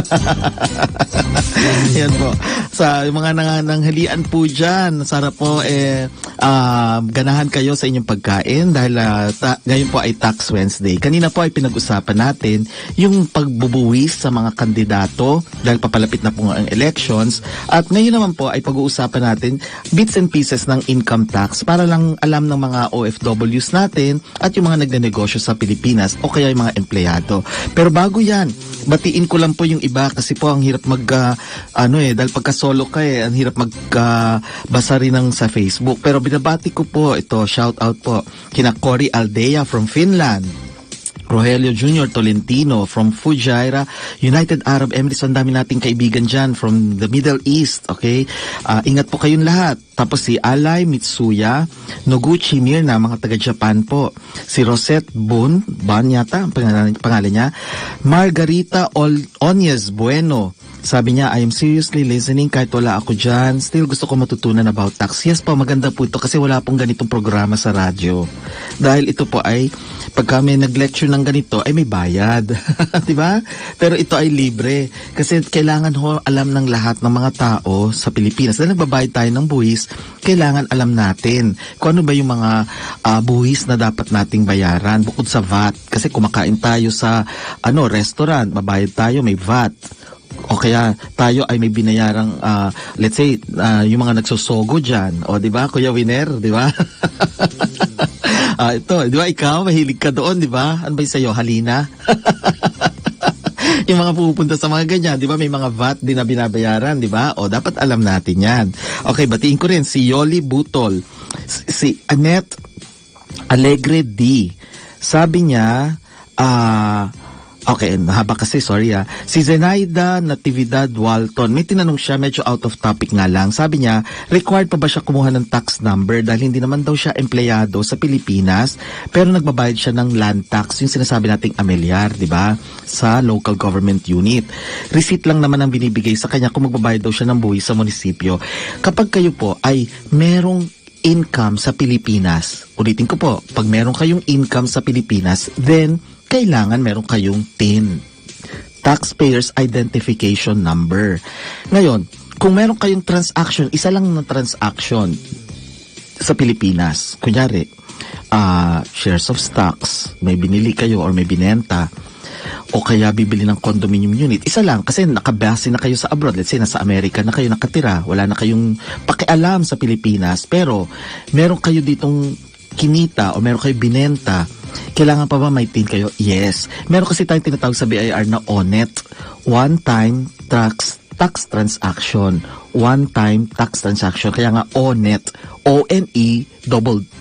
Yan po. Sa mga nangananghalian po dyan, sarap po eh, uh, ganahan kayo sa inyong pagkain dahil uh, ta- ngayon po ay Tax Wednesday. Kanina po ay pinag-usapan natin yung pagbubuwis sa mga kandidato dahil papalapit na po ang elections. At ngayon naman po ay pag-uusapan natin bits and pieces ng income tax para lang alam ng mga O F Ws natin at yung mga nagnenegosyo sa Pilipinas o kaya yung mga empleyado. Pero bago yan, batiin ko lang po yung iba kasi po ang hirap mag uh, ano eh dahil pagka solo ka eh ang hirap mag uh, basa rin ng sa Facebook. Pero binabati ko po ito, shout out po kina Cory Aldea from Finland, Rogelio Junior Tolentino from Fujairah, United Arab Emirates. Ang dami nating kaibigan dyan from the Middle East, okay? Uh, ingat po kayong lahat. Tapos si Alay Mitsuya, Noguchi Mirna, mga taga-Japan po. Si Rosette Bun, Ban yata, ang pangalan, pangalan niya. Margarita Ol- Onyez Bueno. Sabi niya, I am seriously listening kahit wala ako dyan. Still gusto ko matutunan about tax. Yes po, maganda po ito kasi wala pong ganitong programa sa radyo. Dahil ito po ay, pagka may nag-lecture ng ganito, ay may bayad. Diba? Pero ito ay libre. Kasi kailangan ho alam ng lahat ng mga tao sa Pilipinas. Dahil nagbabayad tayo ng buwis, kailangan alam natin kung ano ba yung mga uh, buwis na dapat nating bayaran bukod sa V A T. Kasi kumakain tayo sa ano restaurant, mabayad tayo, may V A T. O kaya tayo ay may binayarang uh, let's say uh, yung mga nagsosogo dyan, o di ba Kuya Winer, di ba? uh, ito, di ba ikaw mahilig ka doon, di ba? Ano ba yung sa'yo, halina? Yung mga pupunta sa mga ganyan, di ba may mga V A T din na binabayaran, di ba? O dapat alam natin yan. Okay, batiin ko rin si Yoli Butol, si Annette Alegre D. Sabi niya, ah uh, okay, mahaba kasi, sorry ah. Si Zenaida Natividad Walton, may tinanong siya, medyo out of topic nga lang. Sabi niya, required pa ba siya kumuha ng tax number dahil hindi naman daw siya empleyado sa Pilipinas, pero nagbabayad siya ng land tax, yung sinasabi nating amilyar, di ba? Sa local government unit. Receipt lang naman ang binibigay sa kanya kung magbabayad daw siya ng buwis sa munisipyo. Kapag kayo po ay merong income sa Pilipinas, ulitin ko po, pag meron kayong income sa Pilipinas, then kailangan meron kayong T I N, Taxpayers Identification Number. Ngayon, kung meron kayong transaction, isa lang na transaction sa Pilipinas, kunyari, uh, shares of stocks, may binili kayo or may binenta, o kaya bibili ng condominium unit, isa lang, kasi nakabase na kayo sa abroad, let's say, nasa Amerika na kayo nakatira, wala na kayong pakialam sa Pilipinas, pero meron kayo ditong kinita o meron kayo binenta, kailangan pa ba may T I N kayo? Yes. Meron kasi tayong tinatawag sa B I R na O N E T, One-Time Tax Tax Transaction. One-Time Tax Transaction. Kaya nga O N E T, O N E T T.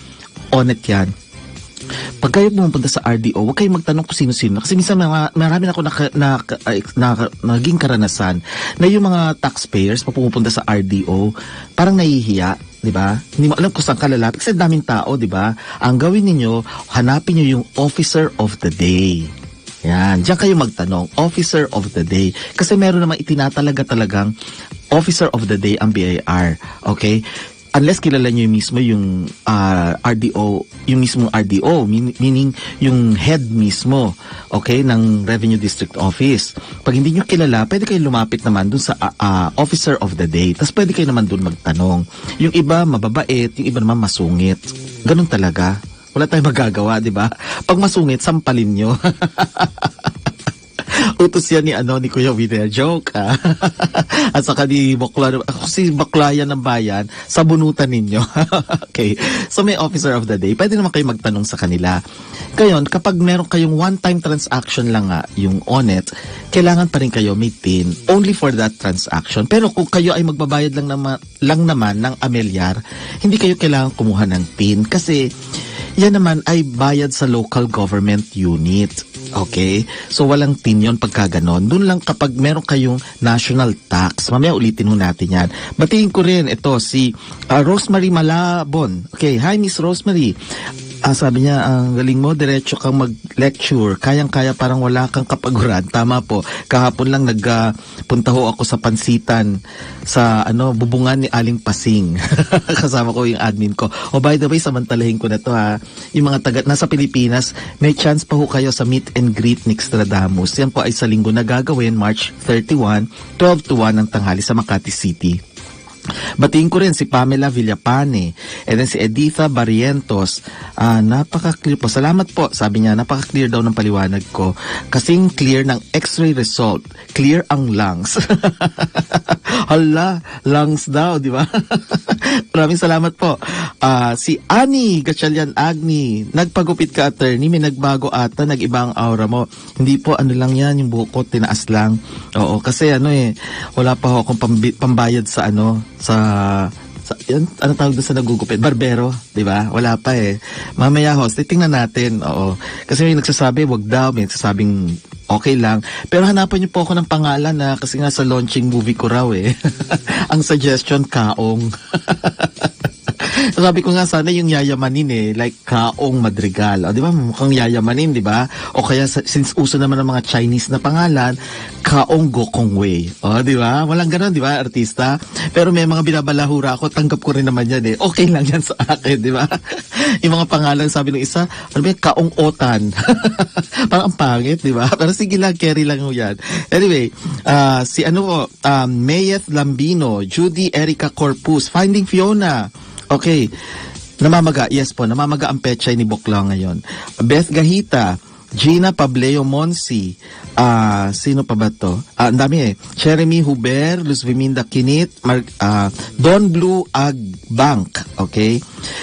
O N E T yan. Pag kayo pumunta sa R D O, huwag kayong magtanong kung sino-sino. Kasi minsan mga, marami na ako na, na, na, na, naging karanasan na yung mga taxpayers pag pupunta sa R D O, parang nahihiya. Diba? Hindi mo alam kung saan ka lalapit kasi daming tao, diba? Ang gawin ninyo, hanapin nyo yung Officer of the Day. Yan, diyan kayo magtanong, Officer of the Day. Kasi meron namang itinatalaga talagang Officer of the Day ang B I R. Okay? Unless kilala nyo yung mismo yung uh, R D O, yung mismong R D O, mean, meaning yung head mismo, okay, ng Revenue District Office. Pag hindi nyo kilala, pwede kayo lumapit naman dun sa uh, uh, Officer of the Day. Tapos pwede kayo naman dun magtanong. Yung iba mababait, yung iba naman masungit. Ganun talaga. Wala tayong magagawa, di ba? Pag masungit, sampalin nyo. Utos yan ni, ano, ni Kuya Winner. Joke, ah. At saka ni Bakla, ako si Baklayan ng Bayan, sabunutan ninyo. Okay. So may officer of the day. Pwede naman kayo magtanong sa kanila. Ngayon, kapag meron kayong one-time transaction lang nga, yung on it, kailangan pa rin kayo may T I N only for that transaction. Pero kung kayo ay magbabayad lang, nama, lang naman ng amilyar, hindi kayo kailangan kumuha ng T I N kasi yan naman ay bayad sa local government unit. Okay? So, walang T I N yun pagka ganon. Doon lang kapag meron kayong national tax. Mamaya ulitin ho natin yan. Batiin ko rin ito si uh, Rosemary Malabon. Okay, hi Miss Rosemary. Ah, sabi niya, ang galing mo, diretso kang mag-lecture. Kayang-kaya parang wala kang kapaguran. Tama po. Kahapon lang nagpunta uh, ho ako sa pansitan sa ano bubungan ni Aling Pasing. Kasama ko yung admin ko. Oh, by the way, samantalahin ko na to ha. Yung mga taga nasa Pilipinas, may chance pa ho kayo sa meet and greet ni Nostradamus. Yan po ay sa linggo na gagawin, March thirty-one, twelve to one ng tanghali sa Makati City. Batiin ko rin si Pamela Villapane and then si Editha Barrientos. Ah, napaka-clear po. Salamat po. Sabi niya, napaka-clear daw ng paliwanag ko. Kasing clear ng x-ray result. Clear ang lungs. Hala, lungs daw, di ba? Maraming salamat po. Ah, si Ani Gatchalian Agni. Nagpagupit ka, attorney. May nagbago ata. Nag-iba ang aura mo. Hindi po, ano lang yan. Yung buhok ko, tinaas lang. Oo, kasi ano eh, wala pa ho akong pambi- pambayad sa ano, sa, sa yan, ano tawag doon sa nagugupit? Barbero, di ba? Wala pa eh. Mamaya host, titingnan natin. Oo. Kasi may nagsasabi, wag daw. May nagsasabing okay lang. Pero hanapan niyo po ako ng pangalan na kasi nga sa launching movie ko raw eh. Ang suggestion, Kaong. Sabi ko nga sana yung yayamanin eh, like Kaong Madrigal. O, di ba? Mukhang yayamanin, di ba? O kaya since uso naman ng mga Chinese na pangalan, Kaong Gokong Wei. O, di ba? Walang ganun, di ba, artista? Pero may mga binabalahura ako, tanggap ko rin naman yan eh. Okay lang yan sa akin, di ba? Yung mga pangalan, sabi ng isa, ano ba, Kaong Otan. Parang ang pangit, di ba? Pero sige lang, carry lang mo yan. Anyway, uh, si ano ko, um, Mayeth Lambino, Judy Erica Corpus, Finding Fiona. Okay. Namamaga. Yes po. Namamaga ang pechay ni Bokla ngayon. Beth Gahita. Gina Pableo Monsi. Ah, uh, sino pa ba to? Ah, uh, ang dami eh. Jeremy Huber, Luz Viminda Kinit, Mar- uh, Don Blue Agbank. Okay.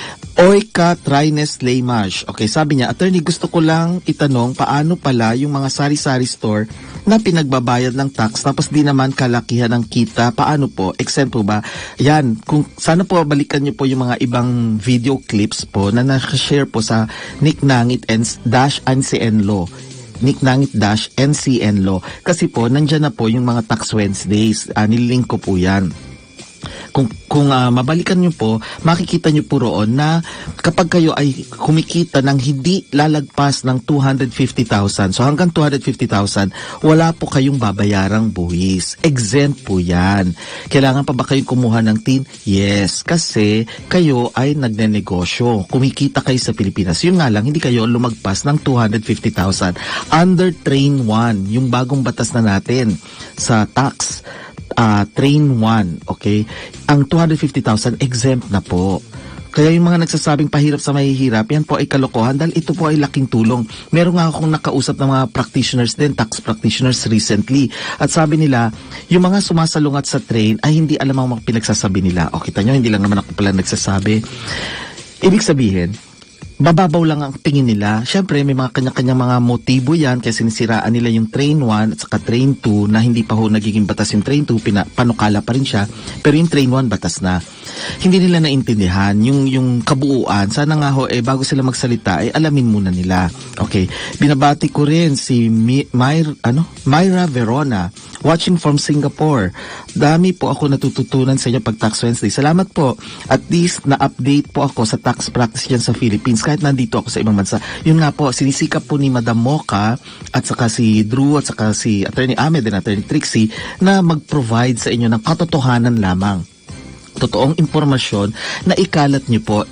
Oika Trines Leymage. Okay, sabi niya, attorney, gusto ko lang itanong paano pala yung mga sari-sari store na pinagbabayad ng tax tapos di naman kalakihan ng kita. Paano po? Exempt po ba? Yan, kung sana po balikan niyo po yung mga ibang video clips po na na-share po sa Nick Nangit dash N C N Law. Nick Nangit dash N C N Law. Kasi po, nandyan na po yung mga tax Wednesdays. Uh, nilink ko po yan. Kung, kung uh, mabalikan nyo po, makikita nyo po roon na kapag kayo ay kumikita ng hindi lalagpas ng two hundred fifty thousand, so hanggang two hundred fifty thousand, wala po kayong babayarang buwis. Exempt po yan. Kailangan pa ba kayong kumuha ng T I N? Yes, kasi kayo ay nagnenegosyo. Kumikita kayo sa Pilipinas. Yun nga lang, hindi kayo lumagpas ng two hundred fifty thousand. Under Train one, yung bagong batas na natin sa tax, Uh, Train one, okay? Ang two hundred fifty thousand exempt na po. Kaya yung mga nagsasabing pahirap sa mahihirap, yan po ay kalokohan dahil ito po ay laking tulong. Meron nga akong nakausap ng mga practitioners din, tax practitioners recently. At sabi nila, yung mga sumasalungat sa train ay hindi alam ang mga pinagsasabi nila. O kita nyo, hindi lang naman ako pala nagsasabi. Ibig sabihin, bababaw lang ang tingin nila. Siyempre, may mga kanya-kanyang mga motibo yan kaya sinisiraan nila yung Train one at saka Train two na hindi pa ho nagiging batas yung Train two, pina, panukala pa rin siya. Pero yung Train one, batas na. Hindi nila naintindihan yung, yung kabuuan. Sana nga ho, eh, bago sila magsalita, eh, alamin muna nila. Okay. Binabati ko rin si Mi- Myra, ano? Myra Verona, watching from Singapore. Dami po ako natututunan sa inyo pag Tax Wednesday. Salamat po. At least na-update po ako sa tax practice dyan sa Philippines kahit nandito ako sa ibang bansa. Yun nga po, sinisikap po ni Madam Mocha at saka si Drew at saka si Attorney Ahmed and Attorney Trixie na mag-provide sa inyo ng katotohanan lamang. Totoong impormasyon na ikalat nyo po,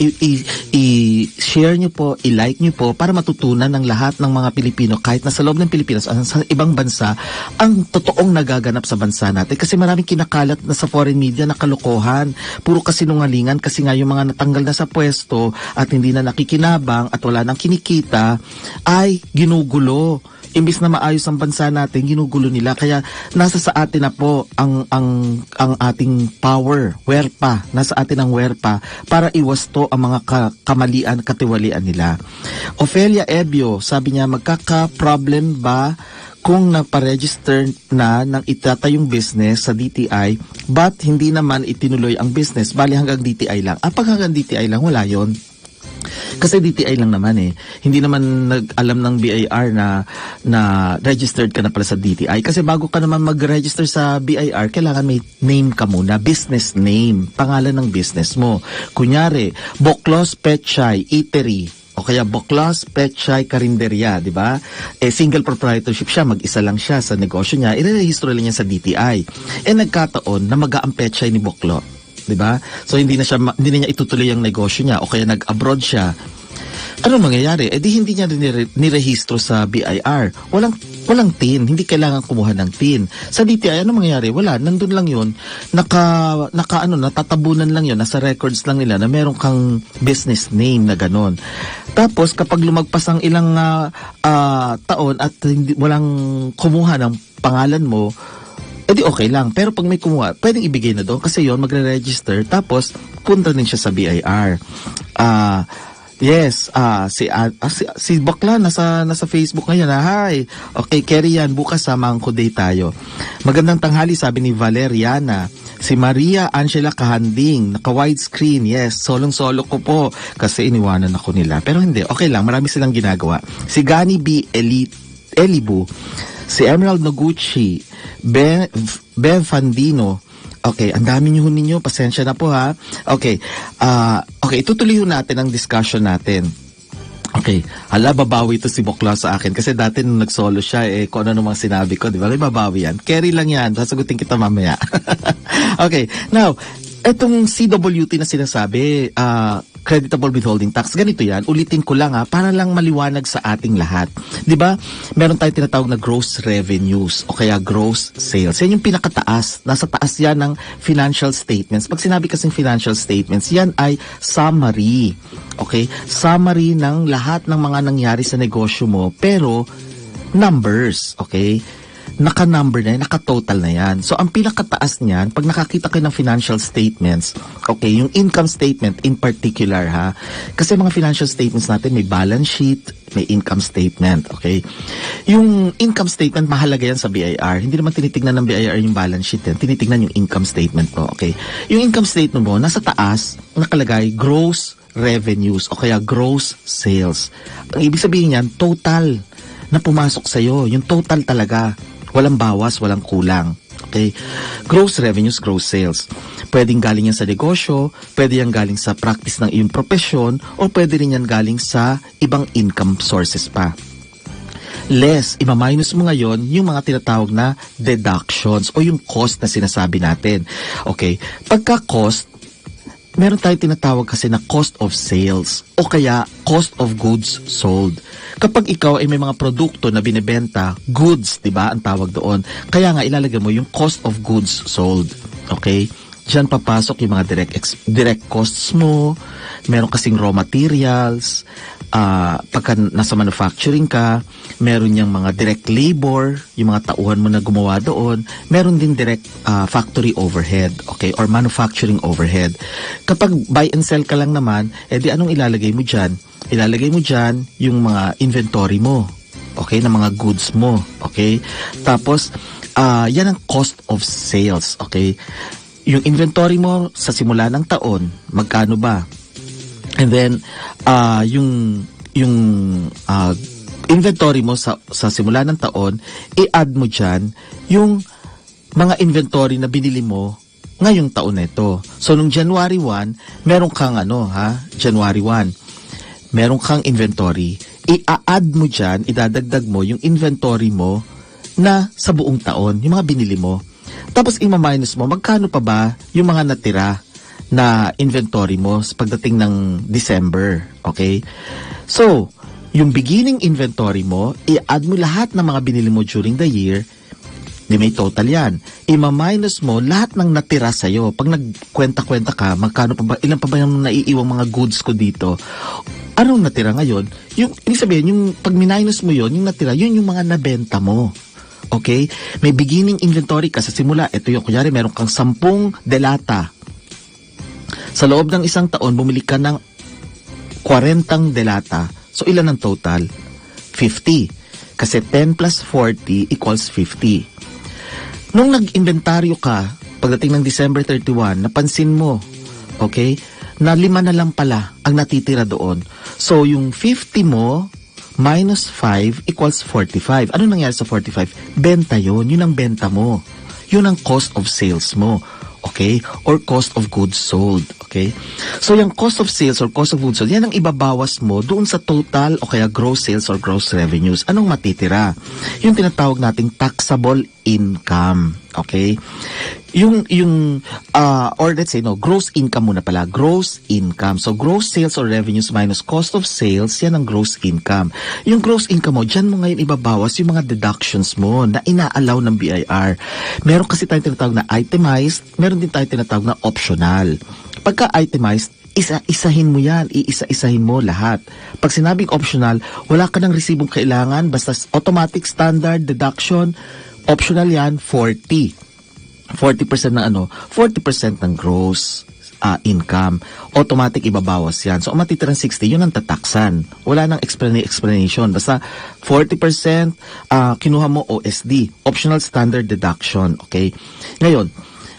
i-share nyo po, i-like nyo po para matutunan ng lahat ng mga Pilipino kahit nasa loob ng Pilipinas at sa ibang bansa ang totoong nagaganap sa bansa natin. Kasi maraming kinakalat na sa foreign media na kalokohan. Puro kasinungalingan kasi nga yung mga natanggal na sa pwesto at hindi na nakikinabang at wala nang kinikita ay ginugulo Imbis na maayos ang bansa natin, ginugulo nila. Kaya nasa sa atin na po ang ang ang ating power, werpa. Nasa atin ang werpa para iwasto ang mga ka, kamalian, katiwalian nila. Ofelia Ebio, sabi niya, magkaka-problem ba kung nagpa-register na ng itatayong business sa D T I, but hindi naman itinuloy ang business, bali hanggang D T I lang. Ah, pag hanggang D T I lang, wala yon. Kasi D T I lang naman eh. Hindi naman nag-alam ng B I R na na registered ka na pala sa D T I. Kasi bago ka naman mag-register sa B I R, kailangan may name ka muna. Business name. Pangalan ng business mo. Kunyari, Boklos Petchay Eatery. O kaya Boklos Petchay Karinderya, di ba? Eh, single proprietorship siya, mag-isa lang siya sa negosyo niya, irerehistro lang niya sa D T I. Eh, nagkataon na mag-aang Petchay ni Boklo, di ba? So, hindi na siya, hindi na niya itutuloy ang negosyo niya, o kaya nag-abroad siya. Ano mangyayari? Eh, di hindi niya nire- nirehistro sa B I R. Walang, walang T I N, hindi kailangan kumuha ng T I N. Sa D T I, ano mangyayari? Wala, nandun lang yun, naka, naka ano, natatabunan lang yun, nasa records lang nila na meron kang business name na ganon. Tapos, kapag lumagpas ang ilang uh, uh, taon at hindi, walang kumuha ng pangalan mo, edi okay lang. Pero pag may kumuha, pwedeng ibigay na doon kasi yon magre-register. Tapos, punta din siya sa B I R. Ah... Uh, Yes, ah uh, si, uh, si si Bakla nasa nasa Facebook ngayon. Ah, hi. Okay, carry yan bukas sa Mangko Day tayo. Magandang tanghali, sabi ni Valeriana. Si Maria Angela Kahanding, naka widescreen. Yes, solong-solo ko po kasi iniwanan ako nila. Pero hindi, okay lang, marami silang ginagawa. Si Gani B Eli, Elibu, si Emerald Noguchi, Ben Ben Fandino. Okay, ang dami niyo ninyo, pasensya na po ha. Okay, uh, okay, itutuloy natin ang discussion natin. Okay, hala, babawi ito si Bokla sa akin kasi dati nung nag-solo siya, eh, kung ano namang sinabi ko, di ba? May babawi yan. Carry lang yan, sasagutin kita mamaya. Okay, now, etong C W T na sinasabi, uh, creditable withholding tax, ganito yan, ulitin ko lang ha, para lang maliwanag sa ating lahat. Di ba? Meron tayong tinatawag na gross revenues o kaya gross sales. Yan yung pinakataas. Nasa taas yan ng financial statements. Pag sinabi kasing financial statements, yan ay summary. Okay? Summary ng lahat ng mga nangyari sa negosyo mo, pero numbers. Okay? Naka-number na yan, naka-total na yan. So, ang pinakataas niyan, pag nakakita kayo ng financial statements, okay, yung income statement in particular, ha? Kasi mga financial statements natin, may balance sheet, may income statement, okay? Yung income statement, mahalaga yan sa B I R. Hindi naman tinitignan ng B I R yung balance sheet yan. Tinitignan yung income statement mo, okay? Yung income statement mo, nasa taas, nakalagay, gross revenues, o kaya gross sales. Ang ibig sabihin yan, total na pumasok sa'yo. Yung total talaga. Walang bawas, walang kulang. Okay? Gross revenues, gross sales. Pwedeng galing yan sa negosyo, pwede yan galing sa practice ng iyong profesyon, o pwede rin yan galing sa ibang income sources pa. Less, ima-minus mo ngayon yung mga tinatawag na deductions o yung cost na sinasabi natin. Okay? Pagka cost, meron tayong tinatawag kasi na cost of sales o kaya cost of goods sold. Kapag ikaw ay may mga produkto na binebenta, goods, 'di ba, ang tawag doon. Kaya nga ilalagay mo yung cost of goods sold. Okay? Diyan papasok yung mga direct ex- direct costs mo. Meron kasing raw materials, uh, pagka nasa manufacturing ka, meron yung mga direct labor, yung mga tauhan mo na gumawa doon. Meron din direct uh, factory overhead, okay, or manufacturing overhead. Kapag buy and sell ka lang naman, eh di anong ilalagay mo dyan? Ilalagay mo dyan yung mga inventory mo, okay, na mga goods mo, okay? Tapos, uh, yan ang cost of sales, okay? Yung inventory mo sa simula ng taon, magkano ba? And then, uh, yung yung uh, inventory mo sa, sa simula ng taon, i-add mo dyan yung mga inventory na binili mo ngayong taon na ito. So, nung January first, meron kang ano, ha? January first, meron kang inventory. I-add mo dyan, idadagdag mo yung inventory mo na sa buong taon, yung mga binili mo. Tapos, ima-minus mo, magkano pa ba yung mga natira na inventory mo sa pagdating ng December, okay? So, yung beginning inventory mo, i-add mo lahat ng mga binili mo during the year, di may total yan. Ima-minus mo lahat ng natira sa'yo. Pag nagkwenta-kwenta ka, magkano pa ba, ilan pa ba yung naiiwang mga goods ko dito? Anong natira ngayon? Yung, ibig sabihin, yung pag minus mo yon, yung natira, yun yung mga nabenta mo. Okay? May beginning inventory ka sa simula. Ito yung, kunyari, meron kang sampung delata. Sa loob ng isang taon, bumili ka ng kwarentang delata. So, ilan ang total? fifty. Kasi ten plus forty equals fifty. Nung nag-inventaryo ka, pagdating ng December thirty-one, napansin mo, okay, na lima na lang pala ang natitira doon. So, yung fifty mo minus five equals forty-five. Ano nangyari sa forty-five? Benta yun. Yun ang benta mo. Yun ang cost of sales mo. Okay? Or cost of goods sold. Okay? So, yung cost of sales or cost of goods sold, yan ang ibabawas mo doon sa total o kaya gross sales or gross revenues. Anong matitira? Yung tinatawag nating taxable income. Okay? Yung, yung, uh, or let's say, no, gross income muna pala. Gross income. So, gross sales or revenues minus cost of sales, yan ang gross income. Yung gross income mo, dyan mo ngayon ibabawas yung mga deductions mo na ina-allow ng B I R. Meron kasi tayong tinatawag na itemized, meron din tayong tinatawag na optional. Pagka itemized, isa-isahin mo yan, iisa-isahin mo lahat. Pag sinabing optional, wala ka ng resibong kailangan, basta automatic standard deduction, optional yan, forty. forty percent ng ano, forty percent ng gross uh, income. Automatic ibabawas yan. So, ang matitirang sixty, yun ang tataksan. Wala nang explana- explanation. Basta forty percent uh, kinuha mo O S D, optional standard deduction. Okay? Ngayon,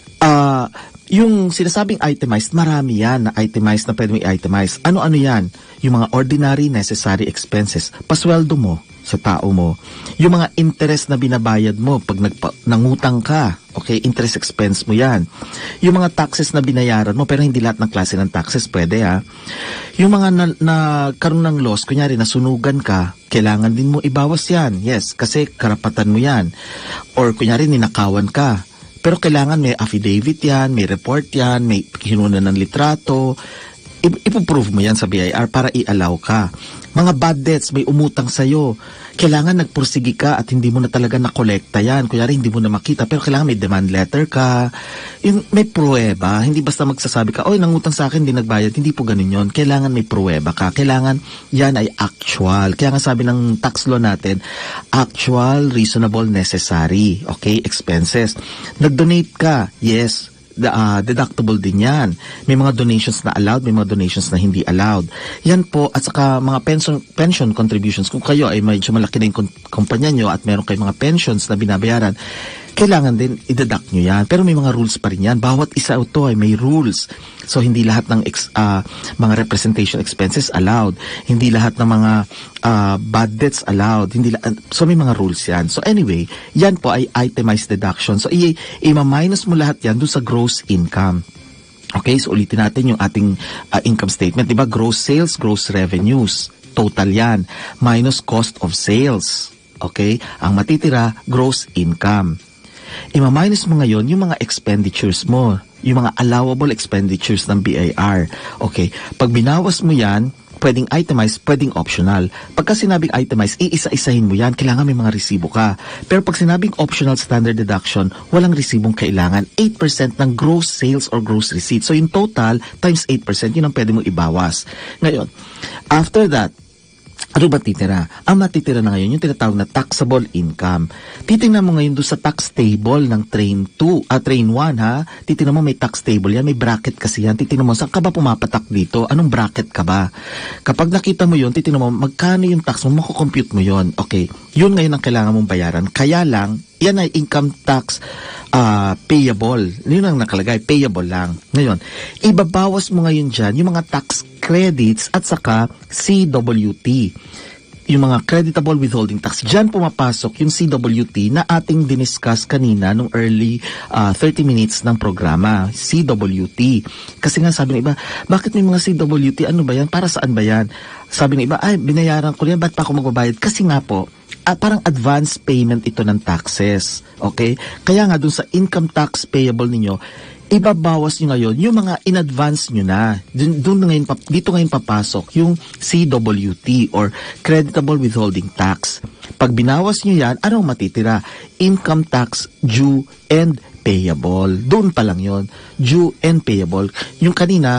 uh, yung sinasabing itemized, marami yan na itemized na pwede mo i-itemize. Ano-ano yan? Yung mga ordinary necessary expenses. Pasweldo mo sa tao mo. Yung mga interest na binabayad mo pag nagpa- nangutang ka. Okay, interest expense mo yan. Yung mga taxes na binayaran mo, pero hindi lahat ng klase ng taxes pwede ha. Yung mga na, na karoon ng loss, kunyari nasunugan ka, kailangan din mo ibawas yan. Yes, kasi karapatan mo yan. Or kunyari ninakawan ka. Pero kailangan may affidavit yan, may report yan, may hinunan ng litrato. Ipo-prove mo yan sa B I R para i-allow ka. Mga bad debts, may umutang sa'yo. Kailangan nagpursigi ka at hindi mo na talaga nakolekta yan. Kunyari, hindi mo na makita, pero kailangan may demand letter ka. Yung, may pruweba. Hindi basta magsasabi ka, oy, nangutang sa akin, hindi nagbayad. Hindi po ganun yun. Kailangan may pruweba ka. Kailangan yan ay actual. Kaya nga sabi ng tax law natin, actual, reasonable, necessary. Okay, expenses. Nag-donate ka, yes. The, uh, deductible din yan. May mga donations na allowed, may mga donations na hindi allowed. Yan po, at saka mga pension pension contributions, kung kayo ay medyo malaki na yung kumpanya nyo at meron kayong mga pensions na binabayaran, kailangan din i-deduct nyo yan. Pero may mga rules pa rin yan. Bawat isa ito ay may rules. So, hindi lahat ng ex, uh, mga representation expenses allowed. Hindi lahat ng mga uh, bad debts allowed. Hindi la- so, may mga rules yan. So, anyway, yan po ay itemized deduction. So, i- i-minus mo lahat yan doon sa gross income. Okay, so ulitin natin yung ating uh, income statement. Diba? Gross sales, gross revenues. Total yan. Minus cost of sales. Okay? Ang matitira, gross income. I-minus mo ngayon yung mga expenditures mo, yung mga allowable expenditures ng B I R. Okay, pag binawas mo yan, pwedeng itemized, pwedeng optional. Pagka sinabing itemized, iisa-isahin mo yan, kailangan may mga resibo ka. Pero pag sinabing optional standard deduction, walang resibong kailangan. eight percent ng gross sales or gross receipts. So yung total times eight percent, yun ang pwede mong ibawas. Ngayon, after that, ano ba titira? Ang matitira na ngayon, yung tinatawag na taxable income. Titingnan mo ngayon doon sa tax table ng train two, ah, train one ha. Titingnan mo may tax table yan, may bracket kasi yan. Titingnan mo, saan ka ba pumapatak dito? Anong bracket ka ba? Kapag nakita mo yun, titingnan mo, magkano yung tax mo, makukompute mo yun. Okay, yun ngayon ang kailangan mong bayaran. Kaya lang, yan ay income tax uh, payable. Yun ang nakalagay, payable lang. Ngayon, ibabawas mo ngayon dyan yung mga tax credits at saka C W T. Yung mga creditable withholding tax. Dyan pumapasok yung C W T na ating diniscuss kanina nung early uh, thirty minutes ng programa. C W T. Kasi nga sabi ng iba, bakit may mga C W T? Ano ba yan? Para saan ba yan? Sabi ng iba, ay, binayaran ko yan. Ba't pa ako magbabayad? Kasi nga po, at parang advance payment ito ng taxes. Okay? Kaya nga dun sa income tax payable ninyo, ibabawas nyo ngayon yung mga in-advance nyo na. Dun, dun ngayon, dito ngayon papasok yung C W T or Creditable Withholding Tax. Pag binawas nyo yan, anong matitira? Income tax due and payable. Doon pa lang yon, due and payable. Yung kanina,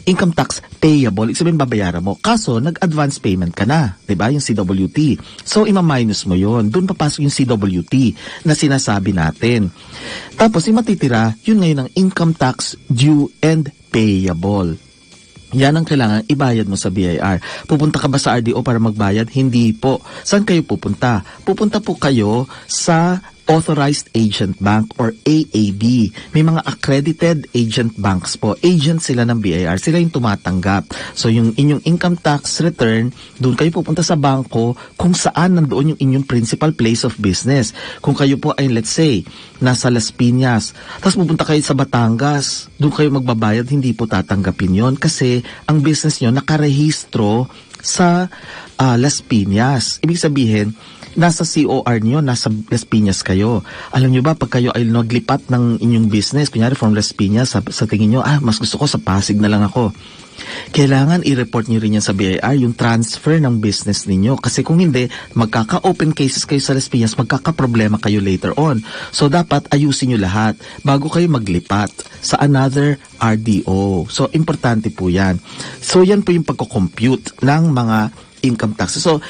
income tax payable, ibig sabihin babayaran mo. Kaso, nag-advance payment ka na, di ba? Yung C W T. So, ima-minus mo yon. Doon papasok yung C W T na sinasabi natin. Tapos, yung matitira, yun ngayon ang income tax due and payable. Yan ang kailangan ibayad mo sa B I R. Pupunta ka ba sa R D O para magbayad? Hindi po. Saan kayo pupunta? Pupunta po kayo sa Authorized Agent Bank or A A B. May mga accredited agent banks po. Agent sila ng B I R. Sila yung tumatanggap. So yung inyong income tax return, doon kayo pupunta sa bangko kung saan nandoon yung inyong principal place of business. Kung kayo po ay, let's say, nasa Las Piñas, tapos pupunta kayo sa Batangas, doon kayo magbabayad, hindi po tatanggapin yon kasi ang business nyo nakarehistro sa uh, Las Piñas. Ibig sabihin, nasa C O R niyo, nasa Las Piñas kayo. Alam niyo ba, pag kayo ay naglipat ng inyong business, kunyari from Las Piñas, sa, sa tingin niyo, ah, mas gusto ko sa Pasig na lang ako. Kailangan i-report niyo rin yan sa B I R, yung transfer ng business ninyo. Kasi kung hindi, magkaka-open cases kayo sa Las Piñas, magkaka-problema kayo later on. So, dapat ayusin niyo lahat bago kayo maglipat sa another R D O. So, importante po yan. So, yan po yung pagko-compute ng mga income taxes. So,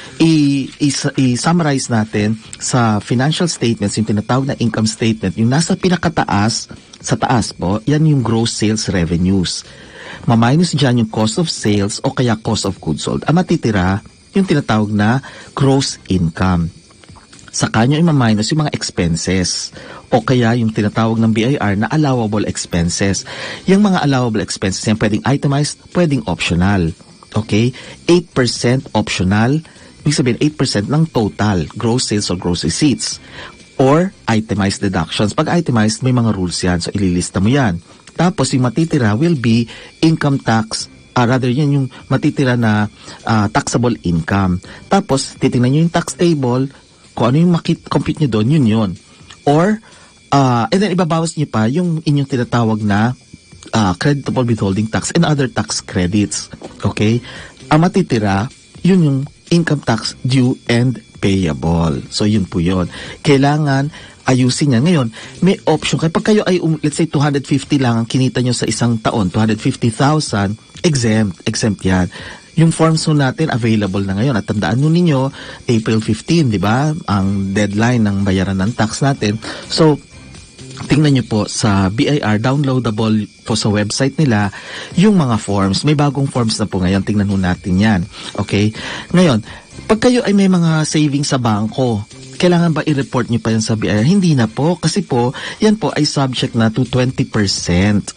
i-summarize natin sa financial statements, yung tinatawag na income statement, yung nasa pinakataas, sa taas po, yan yung gross sales revenues. Ma-minus dyan yung cost of sales o kaya cost of goods sold. Ang matitira, yung tinatawag na gross income. Sa kanya yung ma-minus yung mga expenses o kaya yung tinatawag ng B I R na allowable expenses. Yung mga allowable expenses, yan pwedeng itemized, pwedeng optional. Okay? eight percent optional, ibig sabihin eight percent ng total gross sales or gross receipts. Or itemized deductions. Pag itemized, may mga rules yan. So, ililista mo yan. Tapos, yung matitira will be income tax, uh, rather yan yung matitira na uh, taxable income. Tapos, titingnan nyo yung tax table, kung ano yung makit-compute nyo doon, yun yun. Or, uh, and then ibabawas nyo pa yung inyong tinatawag na Uh, creditable withholding tax and other tax credits. Okay? Ang matitira, yun yung income tax due and payable. So, yun po yun. Kailangan ayusin yan. Ngayon, may option. Kapag kayo ay, um, let's say, two hundred fifty lang ang kinita nyo sa isang taon, two hundred fifty thousand, exempt. Exempt yan. Yung forms nun natin, available na ngayon. At tandaan nun ninyo, April fifteenth, di ba? Ang deadline ng bayaran ng tax natin. So, tingnan nyo po sa B I R, downloadable po sa website nila, yung mga forms. May bagong forms na po ngayon. Tingnan nun natin yan. Okay? Ngayon, pag kayo ay may mga savings sa bangko, kailangan ba i-report nyo pa yan sa B I R? Hindi na po. Kasi po, yan po ay subject na to twenty percent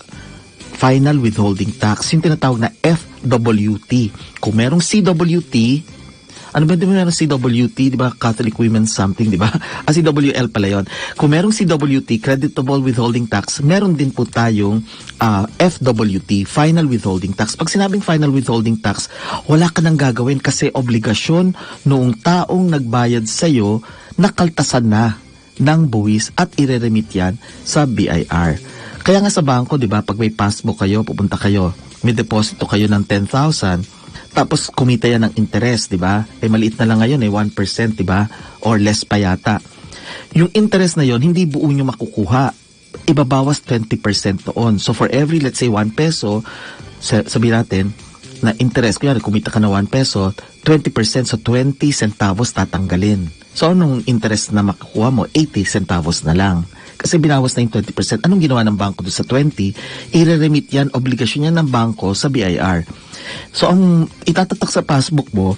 final withholding tax. Yung tinatawag na F W T. Kung merong C W T, ano ba, di ba meron C W T, di ba? Catholic Women something, di ba? Ah, C W L pala yun. Kung merong C W T, creditable withholding tax, meron din po tayong uh, F W T, final withholding tax. Pag sinabing final withholding tax, wala ka nang gagawin kasi obligasyon noong taong nagbayad sa'yo, nakaltasan na ng buwis at ireremit yan sa B I R. Kaya nga sa bangko, di ba, pag may passbook kayo, pupunta kayo, may deposito kayo ng ten thousand, tapos kumita yan ng interest, di ba? Eh maliit na lang ngayon eh, one percent, di ba? Or less pa yata. Yung interest na yon hindi buo nyo makukuha. Ibabawas twenty percent noon. So for every, let's say, one peso, sabihin natin, na interest, kaya kumita ka na one peso, twenty percent, so twenty centavos tatanggalin. So anong interest na makukuha mo? eighty centavos na lang. Kasi binawas na yung twenty percent. Anong ginawa ng bangko doon sa twenty? I-remit yan, obligasyon yan ng bangko sa B I R. So, ang itatatak sa passbook mo,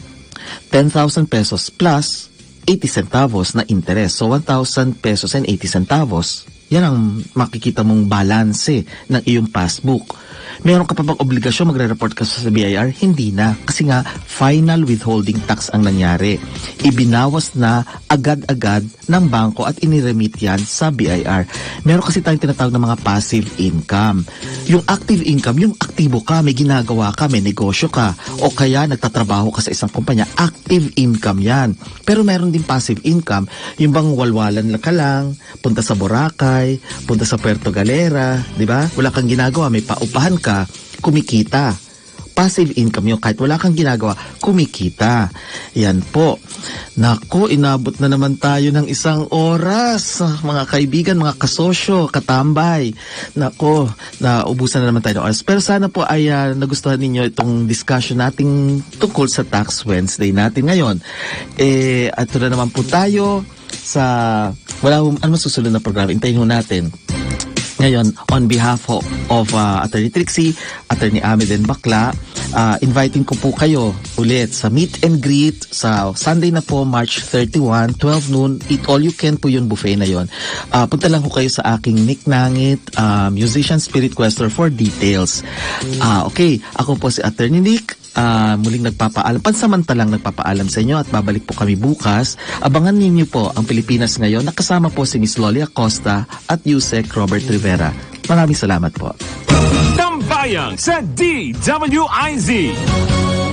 ten thousand pesos plus eighty centavos na interest. So, one thousand pesos and eighty centavos. Yan ang makikita mong balanse ng iyong passbook. Meron ka pa bang obligasyon magre-report ka sa B I R? Hindi na. Kasi nga, final withholding tax ang nangyari. Ibinawas na agad-agad ng bangko at iniremit yan sa B I R. Meron kasi tayong tinatawag ng mga passive income. Yung active income, yung aktibo ka, may ginagawa ka, may negosyo ka, o kaya nagtatrabaho ka sa isang kumpanya, active income yan. Pero meron din passive income, yung bang walwalan ka lang, punta sa Boracay, punta sa Puerto Galera, di ba? Wala kang ginagawa, may paupahan ka, kumikita. passive income yung kahit wala kang ginagawa, kumikita. Yan po. Nako, inabot na naman tayo ng isang oras. Mga kaibigan, mga kasosyo, katambay. Nako, naubusan na naman tayo ng oras. Pero sana po ay uh, nagustuhan ninyo itong discussion nating tungkol sa Tax Wednesday natin ngayon. Eh, ato na naman po tayo sa, wala, ano susunod na programa? Intayin ho natin. Ngayon, on behalf of, of uh, Attorney Trixie, Attorney Amiden Bakla, uh, inviting ko po kayo ulit sa meet and greet sa Sunday na po, March thirty-first, twelve noon. Eat all you can po yung buffet na yon. Uh, punta lang po kayo sa aking Nick Nangit, uh, Musician Spirit Quester for details. Uh, okay, ako po si Attorney Nick. Uh, muling nagpapaalam, pansamantalang nagpapaalam sa inyo at babalik po kami bukas. Abangan ninyo po ang Pilipinas Ngayon. Nakasama po si Miss Loli Acosta at Yusek Robert Rivera. Maraming salamat po. Tambayan sa D W I Z.